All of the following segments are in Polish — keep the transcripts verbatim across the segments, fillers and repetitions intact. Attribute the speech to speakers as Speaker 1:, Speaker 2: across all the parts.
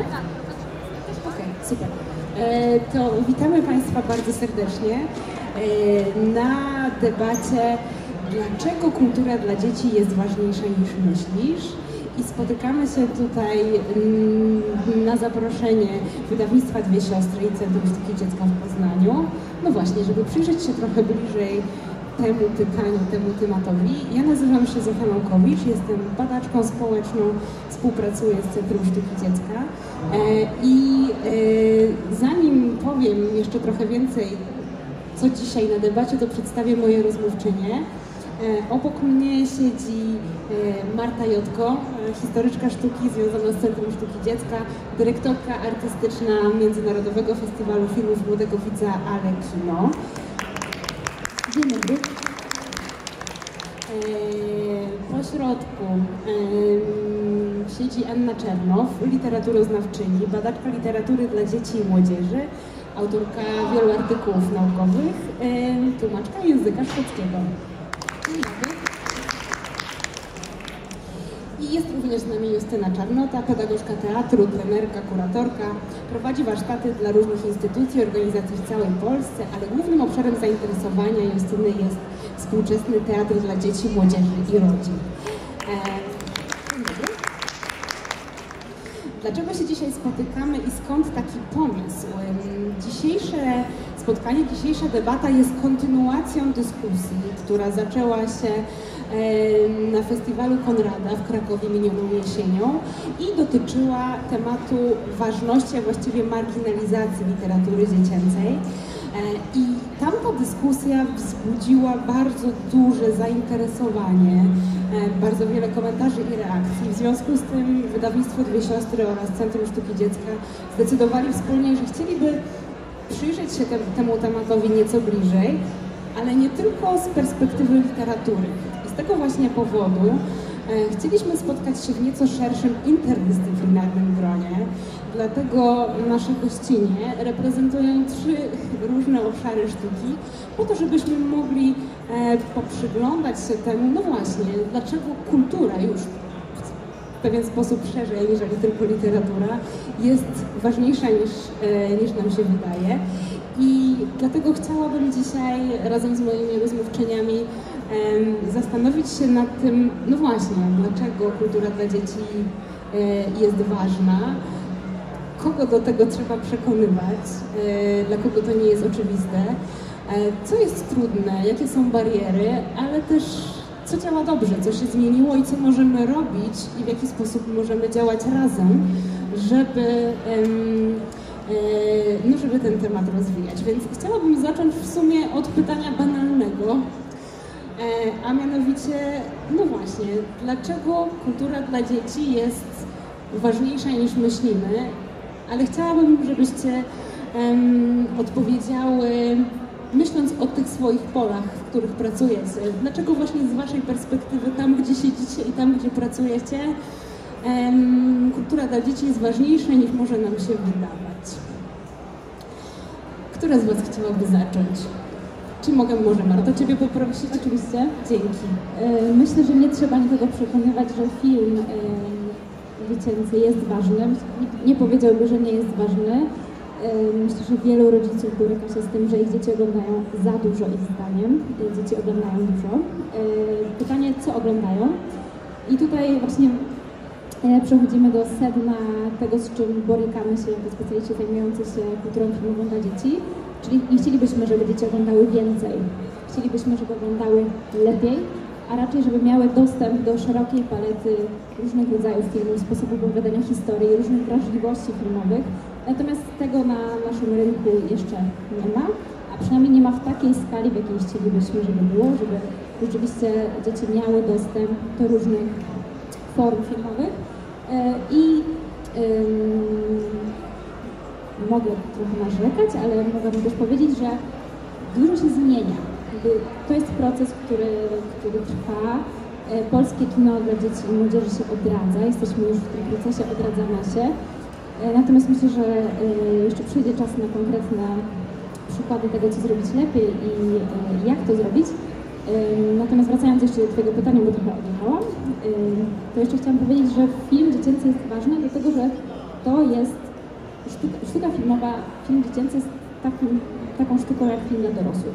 Speaker 1: Okej, super. E, to witamy Państwa bardzo serdecznie e, na debacie dlaczego kultura dla dzieci jest ważniejsza niż myślisz? I spotykamy się tutaj mm, na zaproszenie wydawnictwa Dwie Siostry i Centrum Sztuki Dziecka w Poznaniu. No właśnie, żeby przyjrzeć się trochę bliżej temu pytaniu, temu tematowi. Ja nazywam się Zofia Małkowicz, jestem badaczką społeczną, współpracuję z Centrum Sztuki Dziecka. E, I e, zanim powiem jeszcze trochę więcej, co dzisiaj na debacie, to przedstawię moje rozmówczynie. E, obok mnie siedzi e, Marta Jotko, e, historyczka sztuki związana z Centrum Sztuki Dziecka, dyrektorka artystyczna Międzynarodowego Festiwalu Filmów Młodego Widza Ale Kino. Dzień dobry. E, po środku e, siedzi Anna Czernow, literaturoznawczyni, badaczka literatury dla dzieci i młodzieży, autorka wielu artykułów naukowych, e, tłumaczka języka szwedzkiego. Dzień dobry. I jest również z nami Justyna Czarnota, pedagogzka teatru, trenerka, kuratorka. Prowadzi warsztaty dla różnych instytucji, organizacji w całej Polsce, ale głównym obszarem zainteresowania Justyny jest współczesny teatr dla dzieci, młodzieży i rodzin. Dzień dobry. Dlaczego się dzisiaj spotykamy i skąd taki pomysł? Dzisiejsze spotkanie, dzisiejsza debata jest kontynuacją dyskusji, która zaczęła się na festiwalu Konrada w Krakowie minioną jesienią i dotyczyła tematu ważności, a właściwie marginalizacji literatury dziecięcej. I tamta dyskusja wzbudziła bardzo duże zainteresowanie, bardzo wiele komentarzy i reakcji. W związku z tym wydawnictwo Dwie Siostry oraz Centrum Sztuki Dziecka zdecydowali wspólnie, że chcieliby przyjrzeć się te, temu tematowi nieco bliżej, ale nie tylko z perspektywy literatury. I z tego właśnie powodu e, chcieliśmy spotkać się w nieco szerszym, interdyscyplinarnym gronie. Dlatego nasze gościnie reprezentują trzy różne obszary sztuki, po to, żebyśmy mogli e, poprzyglądać się temu, no właśnie, dlaczego kultura już w pewien sposób szerzej niż tylko literatura jest ważniejsza niż, e, niż nam się wydaje. I dlatego chciałabym dzisiaj razem z moimi rozmówczyniami e, zastanowić się nad tym, no właśnie, dlaczego kultura dla dzieci e, jest ważna, kogo do tego trzeba przekonywać, e, dla kogo to nie jest oczywiste, e, co jest trudne, jakie są bariery, ale też co działa dobrze, co się zmieniło i co możemy robić i w jaki sposób możemy działać razem, żeby, no, żeby ten temat rozwijać. Więc chciałabym zacząć w sumie od pytania banalnego, a mianowicie, no właśnie, dlaczego kultura dla dzieci jest ważniejsza niż myślimy, ale chciałabym, żebyście um, odpowiedziały, myśląc o tych swoich polach, w których pracujecie. Dlaczego właśnie z waszej perspektywy, tam gdzie siedzicie i tam gdzie pracujecie, um, kultura dla dzieci jest ważniejsza niż może nam się wydawać? Która z was chciałaby zacząć? Czy mogę może Marto ciebie poprosić?
Speaker 2: Oczywiście.
Speaker 1: Dzięki.
Speaker 2: Myślę, że nie trzeba nikogo przekonywać, że film dziecięcy jest ważny. Nie powiedziałby, że nie jest ważny. Myślę, że wielu rodziców boryka się z tym, że ich dzieci oglądają za dużo, ich zdaniem. Dzieci oglądają dużo. Pytanie, co oglądają? I tutaj właśnie przechodzimy do sedna tego, z czym borykamy się jako specjaliści zajmujący się kulturą filmową dla dzieci. Czyli nie chcielibyśmy, żeby dzieci oglądały więcej. Chcielibyśmy, żeby oglądały lepiej, a raczej, żeby miały dostęp do szerokiej palety różnych rodzajów filmów, sposobów opowiadania historii, różnych wrażliwości filmowych. Natomiast tego na naszym rynku jeszcze nie ma, a przynajmniej nie ma w takiej skali, w jakiej chcielibyśmy, żeby było, żeby rzeczywiście dzieci miały dostęp do różnych form filmowych. I ym, mogę trochę narzekać, ale mogłabym też powiedzieć, że dużo się zmienia. To jest proces, który, który trwa. Polskie kino dla dzieci i młodzieży się odradza. Jesteśmy już w tym procesie odradzania się. Natomiast myślę, że jeszcze przyjdzie czas na konkretne przykłady tego, co zrobić lepiej i jak to zrobić. Natomiast wracając jeszcze do Twojego pytania, bo trochę odjechałam, to jeszcze chciałam powiedzieć, że film dziecięcy jest ważny, dlatego że to jest sztuka, sztuka filmowa, film dziecięcy jest takim, taką sztuką jak film dla dorosłych.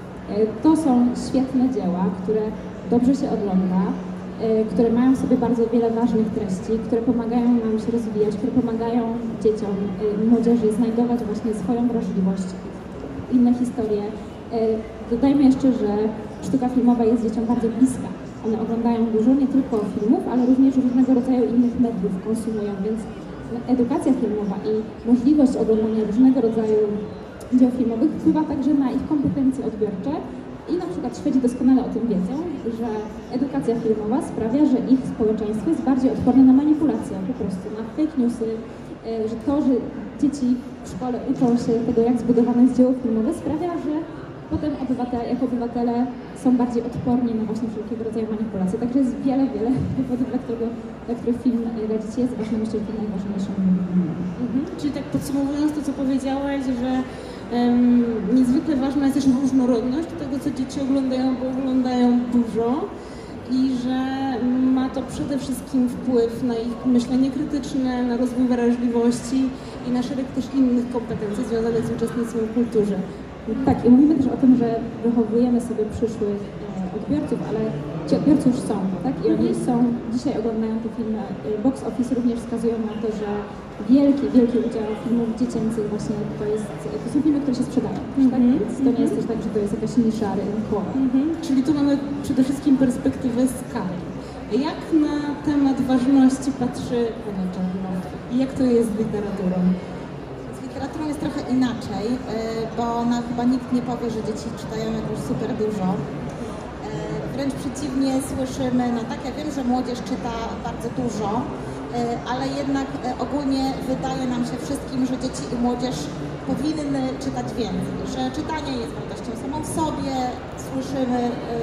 Speaker 2: To są świetne dzieła, które dobrze się ogląda, które mają w sobie bardzo wiele ważnych treści, które pomagają nam się rozwijać, które pomagają dzieciom, młodzieży znajdować właśnie swoją wrażliwość, inne historie. Dodajmy jeszcze, że sztuka filmowa jest dzieciom bardzo bliska. One oglądają dużo nie tylko filmów, ale również różnego rodzaju innych mediów konsumują, więc edukacja filmowa i możliwość oglądania różnego rodzaju dzieł filmowych wpływa także na ich kompetencje odbiorcze i na przykład Szwedzi doskonale o tym wiedzą, że edukacja filmowa sprawia, że ich społeczeństwo jest bardziej odporne na manipulacje, po prostu na fake newsy, że to, że dzieci w szkole uczą się tego, jak zbudowane jest dzieło filmowe, sprawia, że potem obywatele, jako obywatele są bardziej odporni na właśnie wszelkiego rodzaju manipulacje. Także jest wiele, wiele powodów, dla, którego, dla których film dla dzieci jest ważnością i najważniejszą.
Speaker 1: Mhm. Czyli tak podsumowując to, co powiedziałaś, że um, niezwykle ważna jest też różnorodność tego, co dzieci oglądają, bo oglądają dużo i że ma to przede wszystkim wpływ na ich myślenie krytyczne, na rozwój wrażliwości i na szereg też innych kompetencji związanych z uczestnictwem w kulturze.
Speaker 2: Tak, i mówimy też o tym, że wychowujemy sobie przyszłych odbiorców, ale ci odbiorcy już są, tak? I oni są, dzisiaj oglądają te filmy. Box Office również wskazują na to, że wielki, wielki udział filmów dziecięcych właśnie to, jest, to są filmy, które się sprzedają, mm-hmm. tak? Więc to nie jest też tak, że to jest jakaś nisza rynkowa.
Speaker 1: Mm-hmm. Czyli tu mamy przede wszystkim perspektywę skali. Jak na temat ważności patrzy Ania Czarnowska i jak to jest z literaturą?
Speaker 3: Literaturą jest trochę inaczej, bo no, chyba nikt nie powie, że dzieci czytają jakoś super dużo. Wręcz przeciwnie, słyszymy, no tak, ja wiem, że młodzież czyta bardzo dużo, ale jednak ogólnie wydaje nam się wszystkim, że dzieci i młodzież powinny czytać więcej, że czytanie jest wartością samą w sobie, słyszymy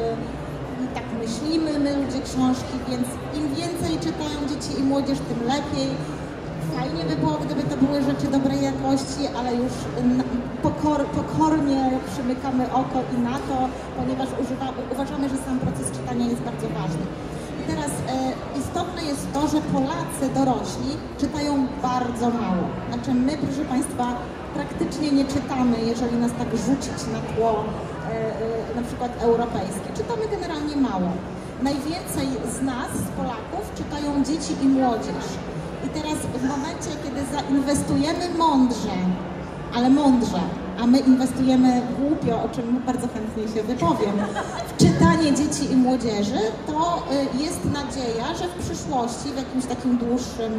Speaker 3: i tak myślimy my ludzie książki, więc im więcej czytają dzieci i młodzież, tym lepiej. Fajnie by było, gdyby to były rzeczy dobrej jakości, ale już pokor, pokornie przymykamy oko i na to, ponieważ używa, uważamy, że sam proces czytania jest bardzo ważny. I teraz e, istotne jest to, że Polacy dorośli czytają bardzo mało. Znaczy my, proszę Państwa, praktycznie nie czytamy, jeżeli nas tak rzucić na tło e, e, na przykład europejskie. Czytamy generalnie mało. Najwięcej z nas, z Polaków, czytają dzieci i młodzież. I teraz w momencie, kiedy zainwestujemy mądrze, ale mądrze, a my inwestujemy głupio, o czym bardzo chętnie się wypowiem, w czytanie dzieci i młodzieży, to jest nadzieja, że w przyszłości, w jakimś takim dłuższym,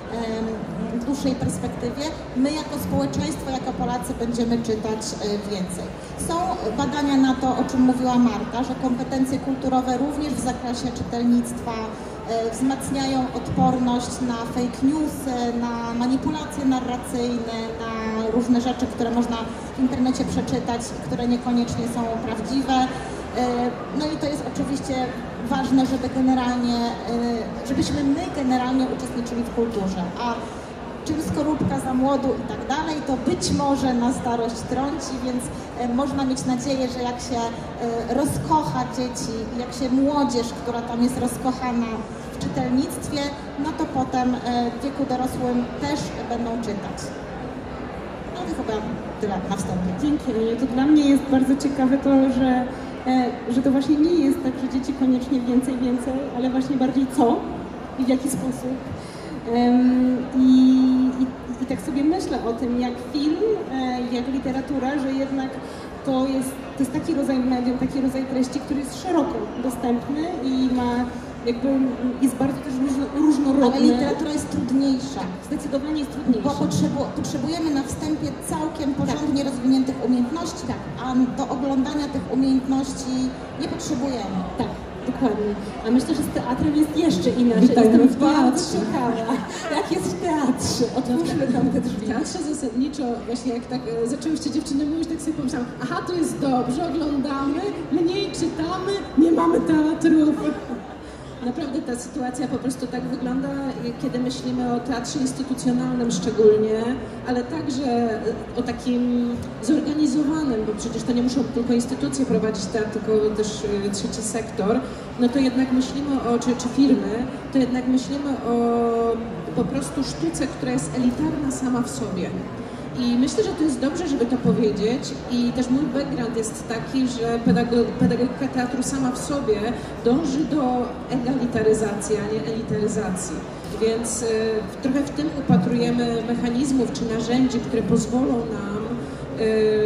Speaker 3: w dłuższej perspektywie, my jako społeczeństwo, jako Polacy będziemy czytać więcej. Są badania na to, o czym mówiła Marta, że kompetencje kulturowe również w zakresie czytelnictwa wzmacniają odporność na fake newsy, na manipulacje narracyjne, na różne rzeczy, które można w internecie przeczytać, które niekoniecznie są prawdziwe. No i to jest oczywiście ważne, żeby generalnie, żebyśmy my generalnie uczestniczyli w kulturze. A czym skorupka za młodu i tak dalej, to być może na starość trąci, więc można mieć nadzieję, że jak się rozkocha dzieci, jak się młodzież, która tam jest rozkochana w czytelnictwie, no to potem w wieku dorosłym też będą czytać. No to chyba tyle na wstępie.
Speaker 1: Dzięki. To dla mnie jest bardzo ciekawe to, że, że to właśnie nie jest tak, że dzieci koniecznie więcej, więcej, ale właśnie bardziej co i w jaki sposób. I, i, I tak sobie myślę o tym, jak film, jak literatura, że jednak to jest, to jest taki rodzaj medium, taki rodzaj treści, który jest szeroko dostępny i ma jakby, jest bardzo też różnorodny.
Speaker 3: Ale literatura jest trudniejsza.
Speaker 1: Zdecydowanie jest trudniejsza.
Speaker 3: Bo potrzebu, potrzebujemy na wstępie całkiem porządnie tak. rozwiniętych umiejętności, tak. a do oglądania tych umiejętności nie potrzebujemy.
Speaker 1: Tak. Dokładnie. A myślę, że z teatrem jest jeszcze inaczej. Jestem bardzo ciekawa, jak jest w teatrze. Otwórzmy tam te drzwi.
Speaker 4: W teatrze zasadniczo, właśnie jak tak zaczęłyście dziewczyny mówić, tak sobie pomyślałam, aha, to jest dobrze, oglądamy, mniej czytamy, nie mamy teatrów. Naprawdę ta sytuacja po prostu tak wygląda, kiedy myślimy o teatrze instytucjonalnym szczególnie, ale także o takim zorganizowanym, bo przecież to nie muszą tylko instytucje prowadzić teatr, tylko też trzeci sektor, no to jednak myślimy o, czy, czy firmy, to jednak myślimy o po prostu sztuce, która jest elitarna sama w sobie. I myślę, że to jest dobrze, żeby to powiedzieć i też mój background jest taki, że pedagog, pedagogika teatru sama w sobie dąży do egalitaryzacji, a nie elitaryzacji. Więc y, trochę w tym upatrujemy mechanizmów czy narzędzi, które pozwolą nam y,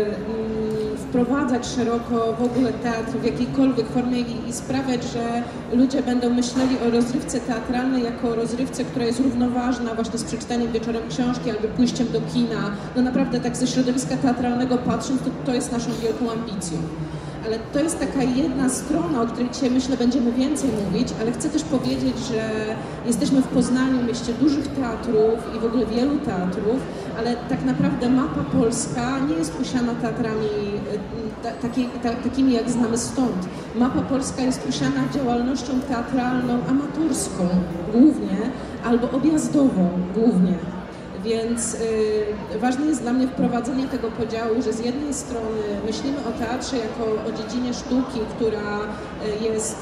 Speaker 4: y, wprowadzać szeroko w ogóle teatr w jakiejkolwiek formie i, i sprawiać, że ludzie będą myśleli o rozrywce teatralnej jako o rozrywce, która jest równoważna właśnie z przeczytaniem wieczorem książki albo pójściem do kina. No naprawdę tak ze środowiska teatralnego patrząc, to, to jest naszą wielką ambicją. Ale to jest taka jedna strona, o której dzisiaj myślę będziemy więcej mówić, ale chcę też powiedzieć, że jesteśmy w Poznaniu, mieście dużych teatrów i w ogóle wielu teatrów, ale tak naprawdę mapa polska nie jest usiana teatrami ta, taki, ta, takimi, jak znamy stąd. Mapa polska jest usiana działalnością teatralną amatorską głównie, albo objazdową głównie. Więc y, ważne jest dla mnie wprowadzenie tego podziału, że z jednej strony myślimy o teatrze jako o dziedzinie sztuki, która y, jest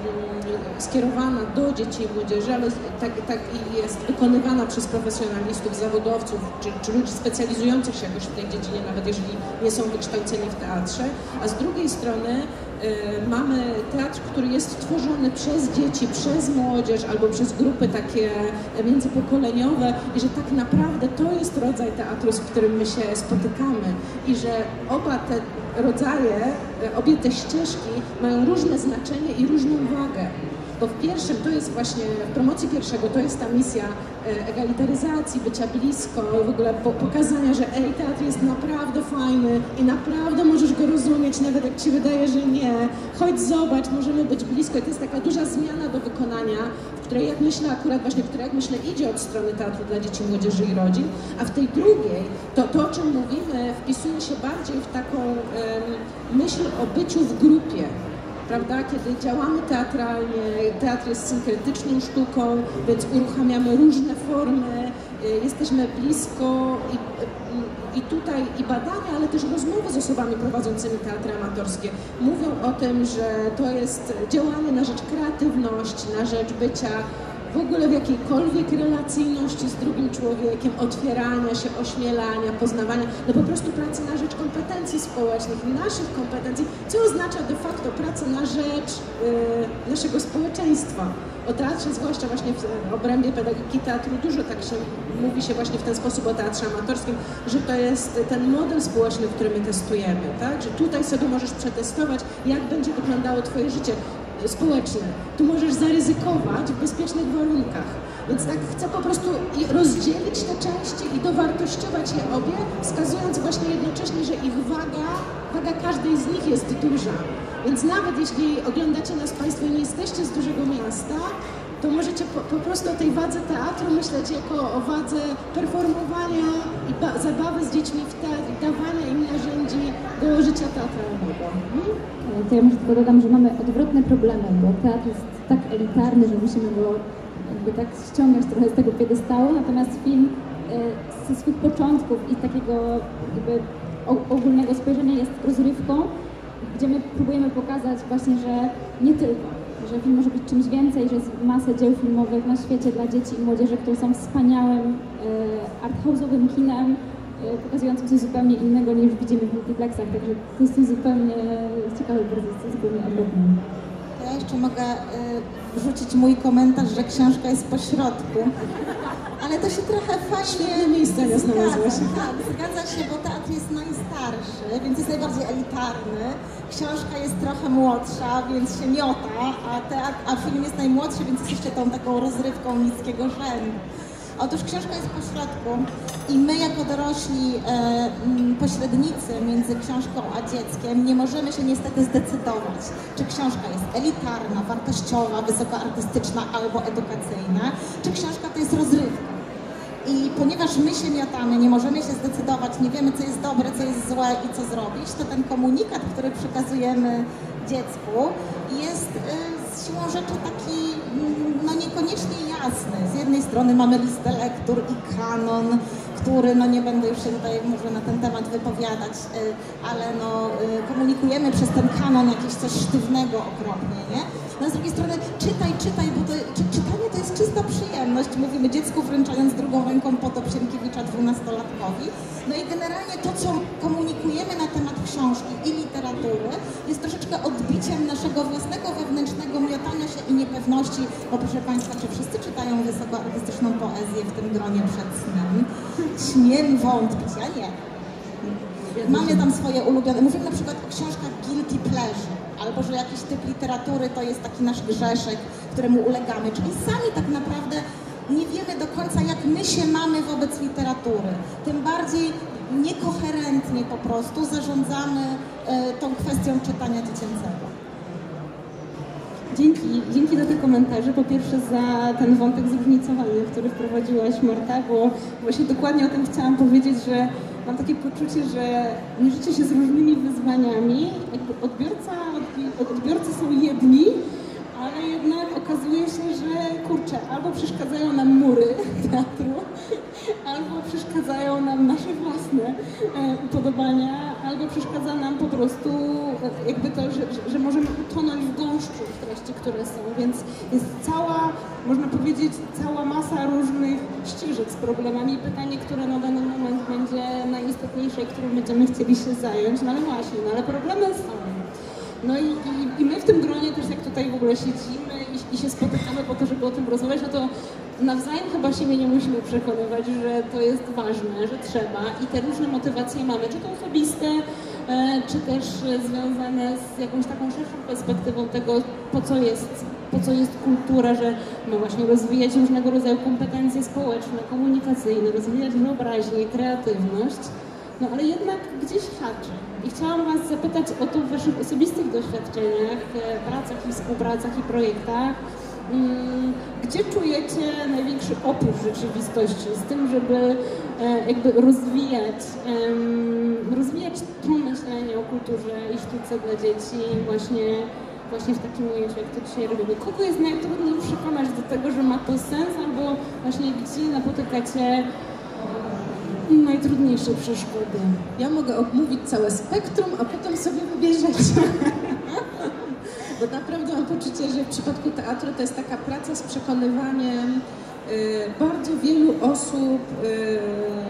Speaker 4: y, skierowana do dzieci i młodzieży, ale tak, tak i jest wykonywana przez profesjonalistów, zawodowców czy, czy ludzi specjalizujących się jakoś w tej dziedzinie, nawet jeżeli nie są wykształceni w teatrze, a z drugiej strony y, mamy teatr, który jest tworzony przez dzieci, przez młodzież albo przez grupy takie międzypokoleniowe i że tak naprawdę to jest rodzaj teatru, z którym my się spotykamy i że oba te rodzaje, obie te ścieżki mają różne znaczenie i różną wagę. Bo w pierwszym to jest właśnie, w promocji pierwszego to jest ta misja egalitaryzacji, bycia blisko, w ogóle pokazania, że ej, teatr jest naprawdę fajny i naprawdę możesz go rozumieć, nawet jak ci wydaje, że nie. Chodź, zobacz, możemy być blisko i to jest taka duża zmiana do wykonania, w której jak myślę akurat właśnie, która jak myślę idzie od strony teatru dla dzieci, młodzieży i rodzin, a w tej drugiej to, to o czym mówimy, wpisuje się bardziej w taką um, myśl o byciu w grupie. Prawda? Kiedy działamy teatralnie, teatr jest synkretyczną sztuką, więc uruchamiamy różne formy, jesteśmy blisko i, i tutaj i badania, ale też rozmowy z osobami prowadzącymi teatry amatorskie mówią o tym, że to jest działanie na rzecz kreatywności, na rzecz bycia w ogóle w jakiejkolwiek relacyjności z drugim człowiekiem, otwierania się, ośmielania, poznawania, no po prostu pracy na rzecz kompetencji społecznych, naszych kompetencji, co oznacza de facto pracę na rzecz y, naszego społeczeństwa. O teatrze, zwłaszcza właśnie w obrębie pedagogiki teatru, dużo tak się mówi się właśnie w ten sposób o teatrze amatorskim, że to jest ten model społeczny, który my testujemy, tak? Że tutaj sobie możesz przetestować, jak będzie wyglądało twoje życie społeczne. Tu możesz zaryzykować w bezpiecznych warunkach. Więc tak chcę po prostu rozdzielić te części i dowartościować je obie, wskazując właśnie jednocześnie, że ich waga, waga każdej z nich jest duża. Więc nawet jeśli oglądacie nas Państwo i nie jesteście z dużego miasta, to możecie po, po prostu o tej wadze teatru myśleć jako o wadze performowania i ba, zabawy z dziećmi w teatr i dawania im narzędzi do życia teatralnego. Hmm?
Speaker 2: To ja może tylko dodam, że mamy odwrotne problemy, bo teatr jest tak elitarny, że musimy go jakby tak ściągać trochę z tego piedestału, natomiast film e, ze swych początków i takiego jakby ogólnego spojrzenia jest rozrywką, gdzie my próbujemy pokazać właśnie, że nie tylko, że film może być czymś więcej, że jest masę dzieł filmowych na świecie dla dzieci i młodzieży, które są wspaniałym e, arthouse'owym kinem, e, pokazującym coś zupełnie innego niż widzimy w multiplexach, także to jest coś zupełnie ciekawe, bardzo zupełnie odwrotne.
Speaker 3: Ja jeszcze mogę y, wrzucić mój komentarz, że książka jest po środku, ale to się trochę fajnie
Speaker 4: miejsce nie znalazłaś.
Speaker 3: Tak, zgadza się, bo teatr jest najstarszy, więc jest najbardziej elitarny. Książka jest trochę młodsza, więc się miota, a, teatr, a film jest najmłodszy, więc jest jeszcze tą taką rozrywką niskiego rzędu. Otóż książka jest po środku i my jako dorośli e, m, pośrednicy między książką a dzieckiem nie możemy się niestety zdecydować, czy książka jest elitarna, wartościowa, wysokoartystyczna albo edukacyjna, czy książka to jest rozrywka. I ponieważ my się miotamy, nie możemy się zdecydować, nie wiemy co jest dobre, co jest złe i co zrobić, to ten komunikat, który przekazujemy dziecku jest y, z siłą rzeczy taki no niekoniecznie jasny. Z jednej strony mamy listę lektur i kanon, który, no nie będę już się tutaj może na ten temat wypowiadać, y, ale no y, komunikujemy przez ten kanon jakieś coś sztywnego okropnie, nie? No a z drugiej strony czytaj, czytaj, bo to, czy, czytanie to jest czysta przyjemność. Mówimy dziecku wręczając drugą ręką potop Sienkiewicza dwunastolatkowi. No i generalnie to, co komunikujemy na temat książki i literatury, jest troszeczkę odbiciem naszego własnego wewnętrznego miotania się i niepewności, bo proszę Państwa, czy wszyscy czytają wysokoartystyczną poezję w tym gronie przed snem? Śmiem wątpić, ja nie. Mamy tam swoje ulubione, mówimy na przykład o książkach guilty pleasure, albo że jakiś typ literatury to jest taki nasz grzeszek, któremu ulegamy, czyli sami tak naprawdę nie wiemy do końca, jak my się mamy wobec literatury. Tym bardziej niekoherentnie po prostu zarządzamy e, tą kwestią czytania dziecięcego.
Speaker 1: Dzięki, dzięki za te komentarze. Po pierwsze za ten wątek zróżnicowania, który wprowadziłaś, Marta, bo właśnie dokładnie o tym chciałam powiedzieć, że mam takie poczucie, że mierzycie się z różnymi wyzwaniami. Jakby odbiorca, odbiorcy są jedni, ale jednak okazuje się, że kurczę, albo przeszkadzają nam mury teatru, albo przeszkadzają nam nasze własne e, upodobania, albo przeszkadza nam po prostu e, jakby to, że, że, że możemy utonąć w gąszczu treści, które są, więc jest cała, można powiedzieć, cała masa różnych ścieżek z problemami. Pytanie, które na dany moment będzie najistotniejsze i którym będziemy chcieli się zająć, no ale właśnie, no ale problemy są. No i, i, i my w tym gronie też jak tutaj w ogóle siedzimy i, i się spotykamy po to, żeby o tym rozmawiać, no to nawzajem chyba siebie nie musimy przekonywać, że to jest ważne, że trzeba i te różne motywacje mamy, czy to osobiste, e, czy też związane z jakąś taką szerszą perspektywą tego, po co jest, po co jest kultura, że ma właśnie rozwijać różnego rodzaju kompetencje społeczne, komunikacyjne, rozwijać wyobraźnię, kreatywność. No ale jednak gdzieś haczy. I chciałam Was zapytać o to w Waszych osobistych doświadczeniach, pracach i współpracach i projektach. Gdzie czujecie największy opór rzeczywistości z tym, żeby jakby rozwijać, rozwijać to myślenie o kulturze i sztuce dla dzieci właśnie, właśnie w takim ujęciu, jak to dzisiaj robimy? Kogo jest najtrudniej przekonać do tego, że ma to sens, albo właśnie gdzie napotykacie najtrudniejsze przeszkody?
Speaker 4: Ja mogę omówić całe spektrum, a potem sobie wybierzecie. Bo naprawdę mam poczucie, że w przypadku teatru to jest taka praca z przekonywaniem y, bardzo wielu osób y, y,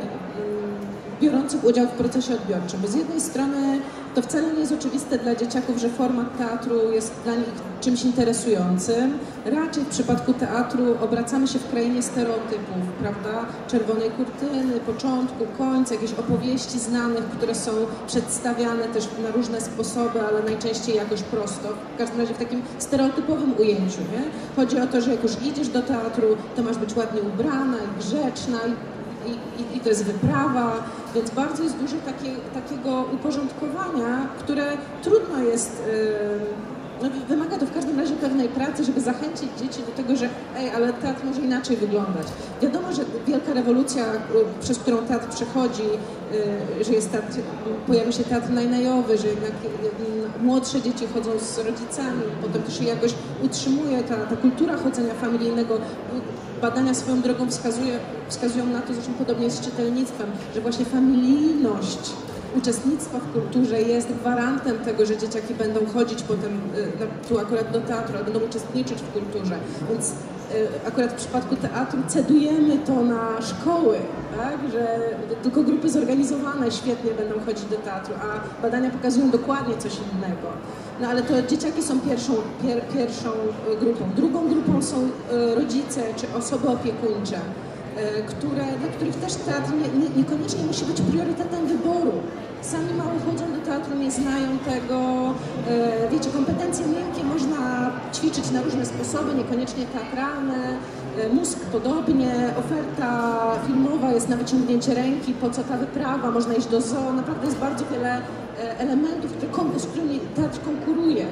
Speaker 4: biorących udział w procesie odbiorczym. Bo z jednej strony to wcale nie jest oczywiste dla dzieciaków, że format teatru jest dla nich czymś interesującym. Raczej w przypadku teatru obracamy się w krainie stereotypów, prawda? Czerwonej kurtyny, początku, końca, jakieś opowieści znanych, które są przedstawiane też na różne sposoby, ale najczęściej jakoś prosto. W każdym razie w takim stereotypowym ujęciu, nie? Chodzi o to, że jak już idziesz do teatru, to masz być ładnie ubrana i grzeczna, I, i, i to jest wyprawa, więc bardzo jest dużo takie, takiego uporządkowania, które trudno jest, yy, no, wymaga to w każdym razie pewnej pracy, żeby zachęcić dzieci do tego, że ej, ale teatr może inaczej wyglądać. Wiadomo, że wielka rewolucja, przez którą teatr przechodzi, yy, że jest teatr, pojawia się teatr najnajowy, że jednak yy, młodsze dzieci chodzą z rodzicami, potem też się jakoś utrzymuje ta, ta kultura chodzenia familijnego. Badania swoją drogą wskazuje, wskazują na to, zresztą podobnie jest z czytelnictwem, że właśnie familijność uczestnictwa w kulturze jest gwarantem tego, że dzieciaki będą chodzić potem tu akurat do teatru, ale będą uczestniczyć w kulturze. Więc akurat w przypadku teatru cedujemy to na szkoły, tak? Że tylko grupy zorganizowane świetnie będą chodzić do teatru, a badania pokazują dokładnie coś innego. No ale to dzieciaki są pierwszą, pier, pierwszą grupą. Drugą grupą są rodzice czy osoby opiekuńcze, które, dla których też teatr nie, nie, niekoniecznie musi być priorytetem wyboru. Sami mało chodzą do teatru, nie znają tego. Wiecie, kompetencje miękkie można ćwiczyć na różne sposoby, niekoniecznie teatralne. Mózg podobnie, oferta filmowa jest na wyciągnięcie ręki, po co ta wyprawa, można iść do zoo. Naprawdę jest bardzo wiele elementów, które, z którymi teatr konkuruje.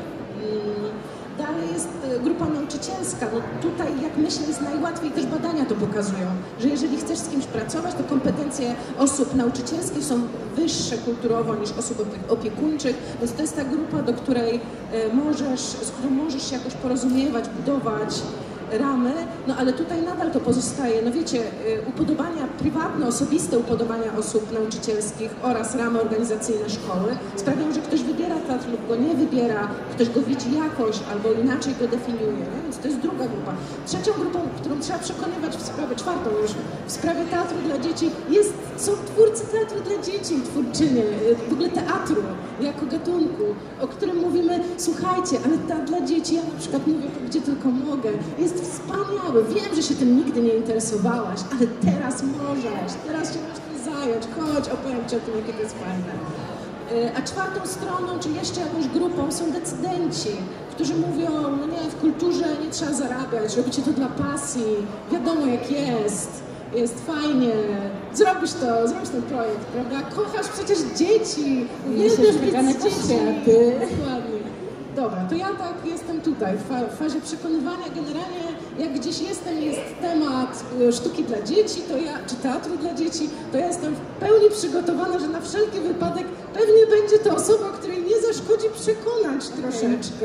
Speaker 4: Dalej jest grupa nauczycielska. No tutaj, jak myślę, jest najłatwiej, też badania to pokazują, że jeżeli chcesz z kimś pracować, to kompetencje osób nauczycielskich są wyższe kulturowo niż osób opiekuńczych, więc to jest ta grupa, do której możesz, z którą możesz się jakoś porozumiewać, budować ramy, no ale tutaj nadal to pozostaje, no wiecie, upodobania prywatne, osobiste upodobania osób nauczycielskich oraz ramy organizacyjne szkoły sprawiają, że ktoś wybiera teatr lub go nie wybiera, ktoś go widzi jakoś albo inaczej go definiuje, nie? Więc to jest druga grupa. Trzecią grupą, którą trzeba przekonywać w sprawie, czwartą już, w sprawie teatru dla dzieci jest, są twórcy teatru dla dzieci, twórczynie, w ogóle teatru jako gatunku, o którym mówimy, słuchajcie, ale teatr dla dzieci, ja na przykład mówię, gdzie tylko mogę, jest wspaniały, wiem, że się tym nigdy nie interesowałaś, ale teraz możesz, teraz się możesz tym zająć, chodź, opowiem Ci o tym, jakie to jest fajne. A czwartą stroną, czy jeszcze jakąś grupą są decydenci, którzy mówią, no nie, w kulturze nie trzeba zarabiać, robicie to dla pasji, wiadomo jak jest, jest fajnie, zrobisz to, zrobisz ten projekt, prawda? Kochasz przecież dzieci, uwielbiasz być dzieci. Dokładnie. Dobra, to ja tak jestem tutaj, w, fa w fazie przekonywania. Generalnie jak gdzieś jestem, jest temat sztuki dla dzieci, to ja, czy teatru dla dzieci, to ja jestem w pełni przygotowana, że na wszelki wypadek pewnie będzie to osoba, której nie zaszkodzi przekonać troszeczkę.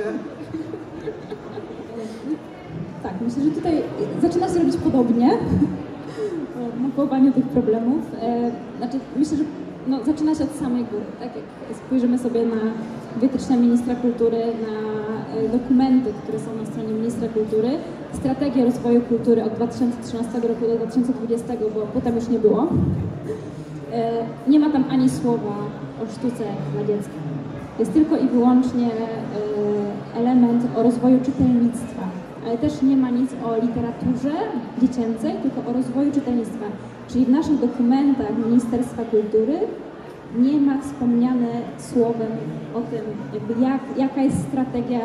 Speaker 2: Tak, myślę, że tutaj zaczyna się robić podobnie w mapowaniu tych problemów. Znaczy, myślę, że no, zaczyna się od samej góry. Tak? Jak spojrzymy sobie na wytyczne ministra kultury, na dokumenty, które są na stronie ministra kultury, strategię rozwoju kultury od dwa tysiące trzynastego roku do dwa tysiące dwudziestego, bo potem już nie było. Nie ma tam ani słowa o sztuce dla dziecka. Jest tylko i wyłącznie element o rozwoju czytelnictwa, ale też nie ma nic o literaturze dziecięcej, tylko o rozwoju czytelnictwa. Czyli w naszych dokumentach Ministerstwa Kultury nie ma wspomniane słowem o tym, jakby jak, jaka jest strategia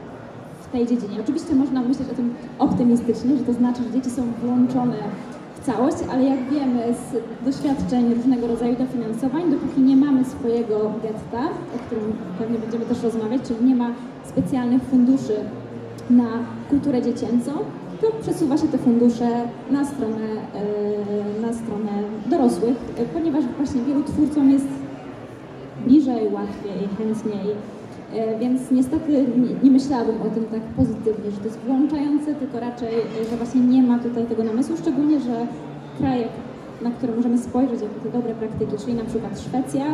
Speaker 2: w tej dziedzinie. Oczywiście można myśleć o tym optymistycznie, że to znaczy, że dzieci są włączone w całość, ale jak wiemy z doświadczeń różnego rodzaju dofinansowań, dopóki nie mamy swojego getta, o którym pewnie będziemy też rozmawiać, czyli nie ma specjalnych funduszy na kulturę dziecięcą, to przesuwa się te fundusze na stronę, na stronę dorosłych, ponieważ właśnie wielu twórcom jest bliżej, łatwiej, chętniej, więc niestety nie, nie myślałabym o tym tak pozytywnie, że to jest włączające, tylko raczej, że właśnie nie ma tutaj tego namysłu, szczególnie, że kraje, na które możemy spojrzeć jako te dobre praktyki, czyli na przykład Szwecja,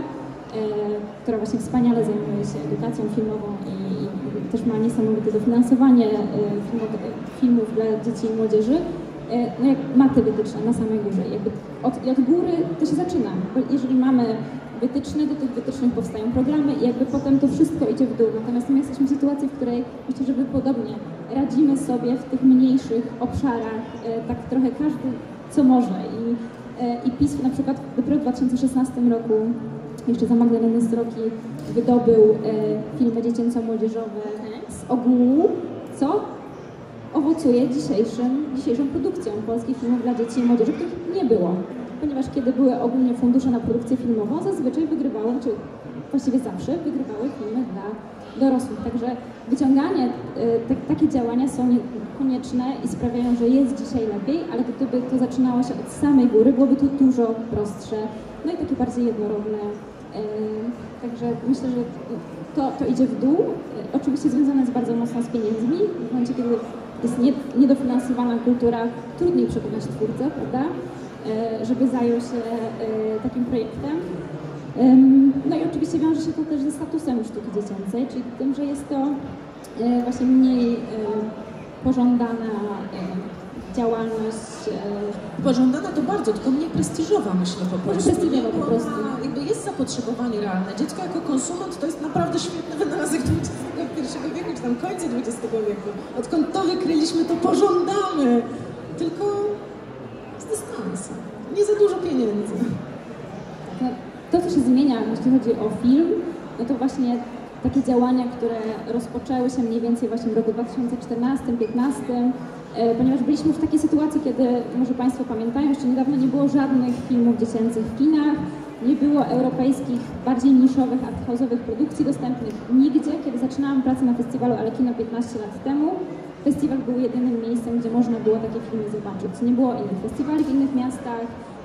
Speaker 2: która właśnie wspaniale zajmuje się edukacją filmową i, i też ma niesamowite dofinansowanie filmów, filmów dla dzieci i młodzieży, no jak ma te wytyczne na samej górze. Jakby od, i od góry to się zaczyna, bo jeżeli mamy wytyczne, do tych wytycznych powstają programy i jakby potem to wszystko idzie w dół. Natomiast my jesteśmy w sytuacji, w której myślę, że my podobnie radzimy sobie w tych mniejszych obszarach, tak trochę każdy co może. I, i PiS na przykład dopiero w dwa tysiące szesnastym roku jeszcze za Magdaleny Zdroki wydobył e, filmy dziecięco-młodzieżowe z ogółu, co owocuje dzisiejszym, dzisiejszą produkcją polskich filmów dla dzieci i młodzieży, których nie było. Ponieważ kiedy były ogólnie fundusze na produkcję filmową, zazwyczaj wygrywały, czy właściwie zawsze wygrywały filmy dla dorosłych. Także wyciąganie, e, te, takie działania są konieczne i sprawiają, że jest dzisiaj lepiej, ale gdyby to zaczynało się od samej góry, byłoby to dużo prostsze, no i takie bardziej jednorodne. Także myślę, że to, to idzie w dół. Oczywiście związane jest bardzo mocno z pieniędzmi. W momencie, kiedy jest nie, niedofinansowana kultura, trudniej przekonać twórcę, prawda, żeby zajął się takim projektem. No i oczywiście wiąże się to też ze statusem sztuki dziecięcej, czyli tym, że jest to właśnie mniej pożądana działalność.
Speaker 4: Pożądana to bardzo, tylko mniej prestiżowa, myślę po prostu.
Speaker 2: Prestiżowa po prostu.
Speaker 4: Jakby jest zapotrzebowanie realne. Dziecko jako konsument to jest naprawdę świetny wynalazek dwudziestego pierwszego wieku, czy tam końca dwudziestego wieku. Odkąd to wykryliśmy, to pożądamy. Tylko z dystansem. Nie za dużo pieniędzy.
Speaker 2: No, to, co się zmienia, jeśli chodzi o film, no to właśnie takie działania, które rozpoczęły się mniej więcej właśnie w roku dwa tysiące czternastym piętnastym, ponieważ byliśmy w takiej sytuacji, kiedy, może Państwo pamiętają, jeszcze niedawno nie było żadnych filmów dziecięcych w kinach, nie było europejskich, bardziej niszowych, arthouse'owych produkcji dostępnych nigdzie. Kiedy zaczynałam pracę na festiwalu Ale Kino piętnaście lat temu, festiwal był jedynym miejscem, gdzie można było takie filmy zobaczyć. Nie było innych festiwali w innych miastach,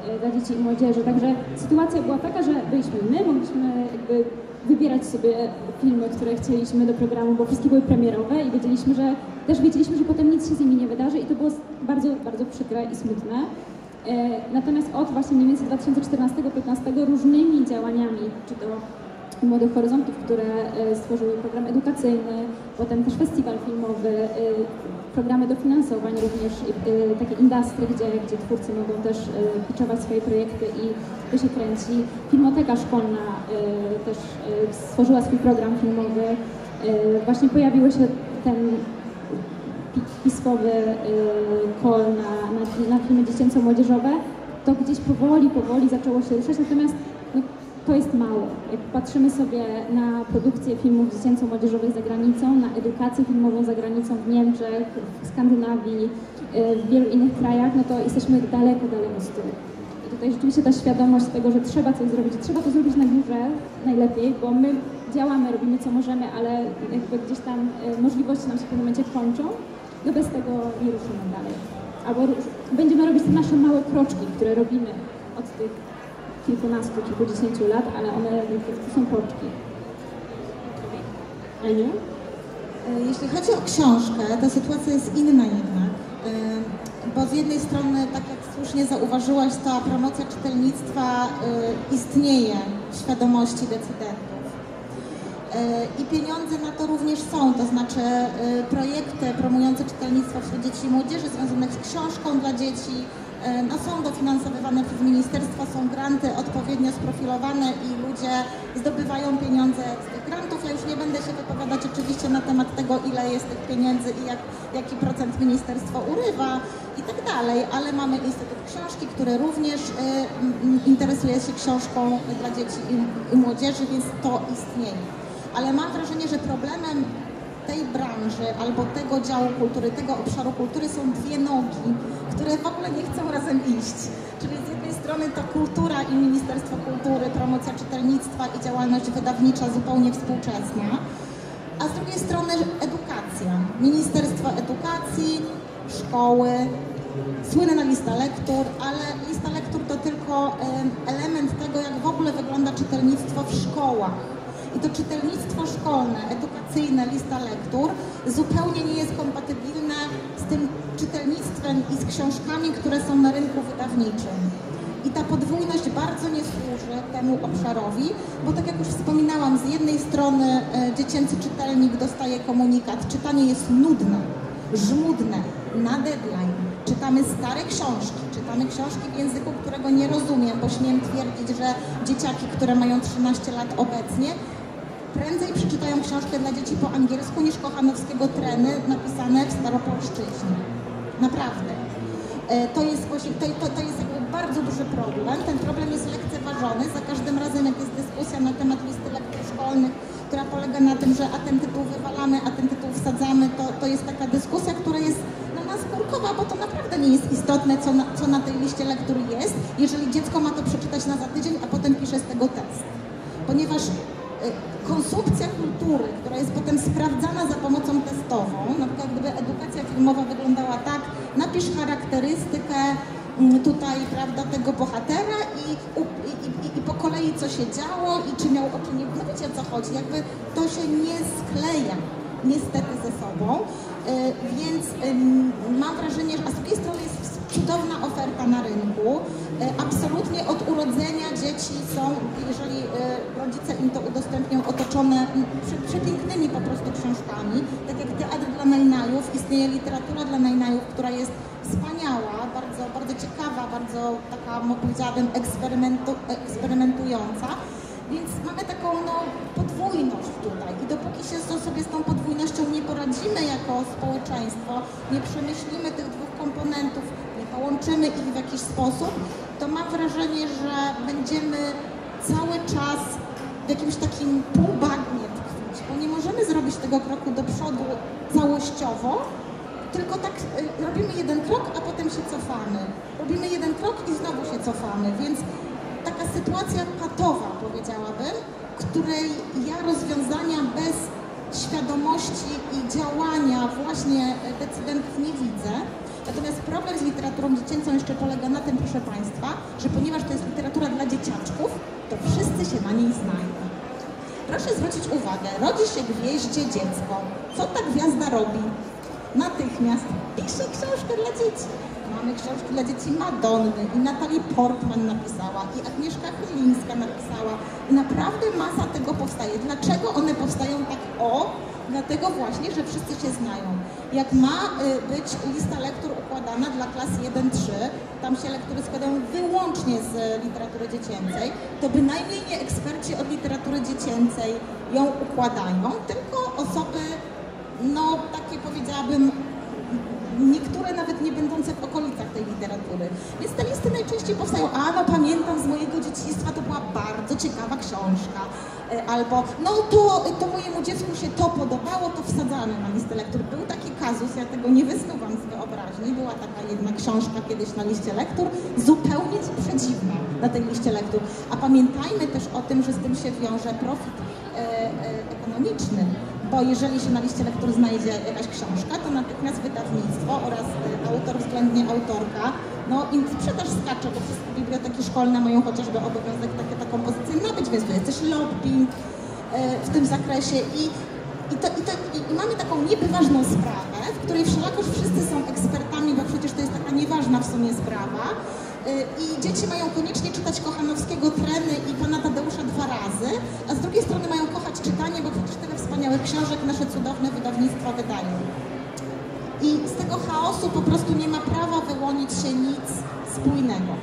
Speaker 2: dla dzieci i młodzieży. Także sytuacja była taka, że byliśmy my, mogliśmy jakby wybierać sobie filmy, które chcieliśmy do programu, bo wszystkie były premierowe i wiedzieliśmy, że też wiedzieliśmy, że potem nic się z nimi nie wydarzy i to było bardzo, bardzo przykre i smutne. Natomiast od właśnie mniej więcej dwa tysiące czternastego do dwa tysiące piętnastego różnymi działaniami, czy to Młodych Horyzontów, które stworzyły program edukacyjny, potem też festiwal filmowy, programy dofinansowań, również takie industry, gdzie, gdzie twórcy mogą też pitchować swoje projekty i to się kręci. Filmoteka Szkolna też stworzyła swój program filmowy. Właśnie pojawiły się ten pismowy call na, na, na filmy dziecięco-młodzieżowe. To gdzieś powoli, powoli zaczęło się ruszać, natomiast no, to jest mało. Jak patrzymy sobie na produkcję filmów dziecięco-młodzieżowych za granicą, na edukację filmową za granicą w Niemczech, w Skandynawii, w wielu innych krajach, no to jesteśmy daleko, daleko z tyłu. I tutaj rzeczywiście ta świadomość tego, że trzeba coś zrobić, trzeba to zrobić na górze najlepiej, bo my działamy, robimy co możemy, ale jakby gdzieś tam możliwości nam się w pewnym momencie kończą, no bez tego nie ruszymy dalej. Albo będziemy robić te nasze małe kroczki, które robimy od tych kilkunastu, kilkudziesięciu lat, ale one to są kroczki. Aniu?
Speaker 3: Jeśli chodzi o książkę, to sytuacja jest inna jednak, bo z jednej strony, tak jak słusznie zauważyłaś, ta promocja czytelnictwa istnieje w świadomości decydentów. I pieniądze na to również są, to znaczy projekty promujące czytelnictwo wśród dzieci i młodzieży związane z książką dla dzieci no, są dofinansowywane przez ministerstwa, są granty odpowiednio sprofilowane i ludzie zdobywają pieniądze z tych grantów. Ja już nie będę się wypowiadać oczywiście na temat tego, ile jest tych pieniędzy i jak, jaki procent ministerstwo urywa i tak dalej, ale mamy Instytut Książki, który również y, y, interesuje się książką dla dzieci i, i młodzieży, więc to istnieje. Ale mam wrażenie, że problemem tej branży albo tego działu kultury, tego obszaru kultury są dwie nogi, które w ogóle nie chcą razem iść. Czyli z jednej strony to kultura i Ministerstwo Kultury, promocja czytelnictwa i działalność wydawnicza zupełnie współczesna, a z drugiej strony edukacja. Ministerstwo Edukacji, szkoły, słynna lista lektur, ale lista lektur to tylko element tego, jak w ogóle wygląda czytelnictwo w szkołach. I to czytelnictwo szkolne, edukacyjne, lista lektur zupełnie nie jest kompatybilne z tym czytelnictwem i z książkami, które są na rynku wydawniczym. I ta podwójność bardzo nie służy temu obszarowi, bo tak jak już wspominałam, z jednej strony e, dziecięcy czytelnik dostaje komunikat, czytanie jest nudne, żmudne, na deadline. Czytamy stare książki, czytamy książki w języku, którego nie rozumiem, bo śmiem twierdzić, że dzieciaki, które mają trzynaście lat obecnie, prędzej przeczytają książkę dla dzieci po angielsku niż Kochanowskiego Treny napisane w staropolszczyźnie. Naprawdę. To jest, to, to, to jest jakby bardzo duży problem. Ten problem jest lekceważony. Za każdym razem, jak jest dyskusja na temat listy lektur szkolnych, która polega na tym, że a ten tytuł wywalamy, a ten tytuł wsadzamy, to, to jest taka dyskusja, która jest no, naskórkowa, bo to naprawdę nie jest istotne, co na, co na tej liście lektur jest, jeżeli dziecko ma to przeczytać na za tydzień, a potem pisze z tego test. Ponieważ konsumpcja kultury, która jest potem sprawdzana za pomocą testową, na przykład gdyby edukacja filmowa wyglądała tak, napisz charakterystykę tutaj, prawda, tego bohatera i, i, i, i po kolei co się działo i czy miał oczy, nie, no wiecie o co chodzi, jakby to się nie skleja niestety ze sobą, yy, więc yy, mam wrażenie, że a z drugiej strony jest cudowna oferta na rynku. Absolutnie od urodzenia dzieci są, jeżeli rodzice im to udostępnią, otoczone przepięknymi po prostu książkami. Tak jak Teatr dla najnajów, istnieje literatura dla najnajów, która jest wspaniała, bardzo, bardzo ciekawa, bardzo taka, powiedziałabym, eksperymentu, eksperymentująca. Więc mamy taką no, podwójność tutaj i dopóki się sobie z tą podwójnością nie poradzimy jako społeczeństwo, nie przemyślimy tych dwóch komponentów, nie połączymy ich w jakiś sposób, to mam wrażenie, że będziemy cały czas w jakimś takim półbagnie tkwić, bo nie możemy zrobić tego kroku do przodu całościowo, tylko tak y, robimy jeden krok, a potem się cofamy. Robimy jeden krok i znowu się cofamy, więc taka sytuacja patowa, powiedziałabym, której ja rozwiązania bez świadomości i działania właśnie decydentów nie widzę. Natomiast problem z literaturą dziecięcą jeszcze polega na tym, proszę Państwa, że ponieważ to jest literatura dla dzieciaczków, to wszyscy się na niej znają. Proszę zwrócić uwagę, rodzi się gwieździe dziecko. Co ta gwiazda robi? Natychmiast pisze książkę dla dzieci. Mamy książki dla dzieci Madonny i Natalie Portman napisała, i Agnieszka Chylińska napisała. I naprawdę masa tego powstaje. Dlaczego one powstają tak o? Dlatego właśnie, że wszyscy się znają. Jak ma być lista lektur układana dla klas jeden trzy, tam się lektury składają wyłącznie z literatury dziecięcej, to bynajmniej nie eksperci od literatury dziecięcej ją układają, tylko osoby, no takie powiedziałabym, niektóre nawet nie będące w okolicach tej literatury. Więc te listy najczęściej powstają, a no pamiętam z mojego dzieciństwa, to była bardzo ciekawa książka. Albo, no to, to mojemu dziecku się to podobało, to wsadzamy na listę lektur. Był taki kazus, ja tego nie wysnuwam z wyobraźni, była taka jedna książka kiedyś na liście lektur, zupełnie przedziwna na tej liście lektur. A pamiętajmy też o tym, że z tym się wiąże profit e, e, ekonomiczny, bo jeżeli się na liście lektur znajdzie jakaś książka, to natychmiast wydawnictwo oraz autor, względnie autorka, no im sprzedaż skacze, bo wszystkie biblioteki szkolne mają chociażby obowiązek takie, taką pozycję nabyć, więc to jest też lobbying e, w tym zakresie i, i, to, i, to, i, i mamy taką niby ważną sprawę, w której wszelakoż wszyscy są ekspertami, bo przecież to jest taka nieważna w sumie sprawa e, i dzieci mają koniecznie czytać Kochanowskiego Treny i Pana Tadeusza dwa razy, a z drugiej strony mają kochać czytanie, bo przecież tyle wspaniałych książek nasze cudowne wydawnictwa wydają. I z tego chaosu po prostu nie ma prawa wyłonić się nic spójnego.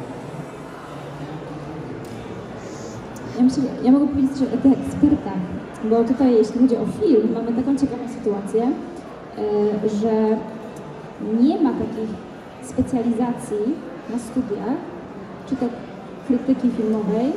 Speaker 2: Ja, myślę, ja mogę powiedzieć, że o tych ekspertach, bo tutaj jeśli chodzi o film, mamy taką ciekawą sytuację, że nie ma takich specjalizacji na studiach, czy to krytyki filmowej,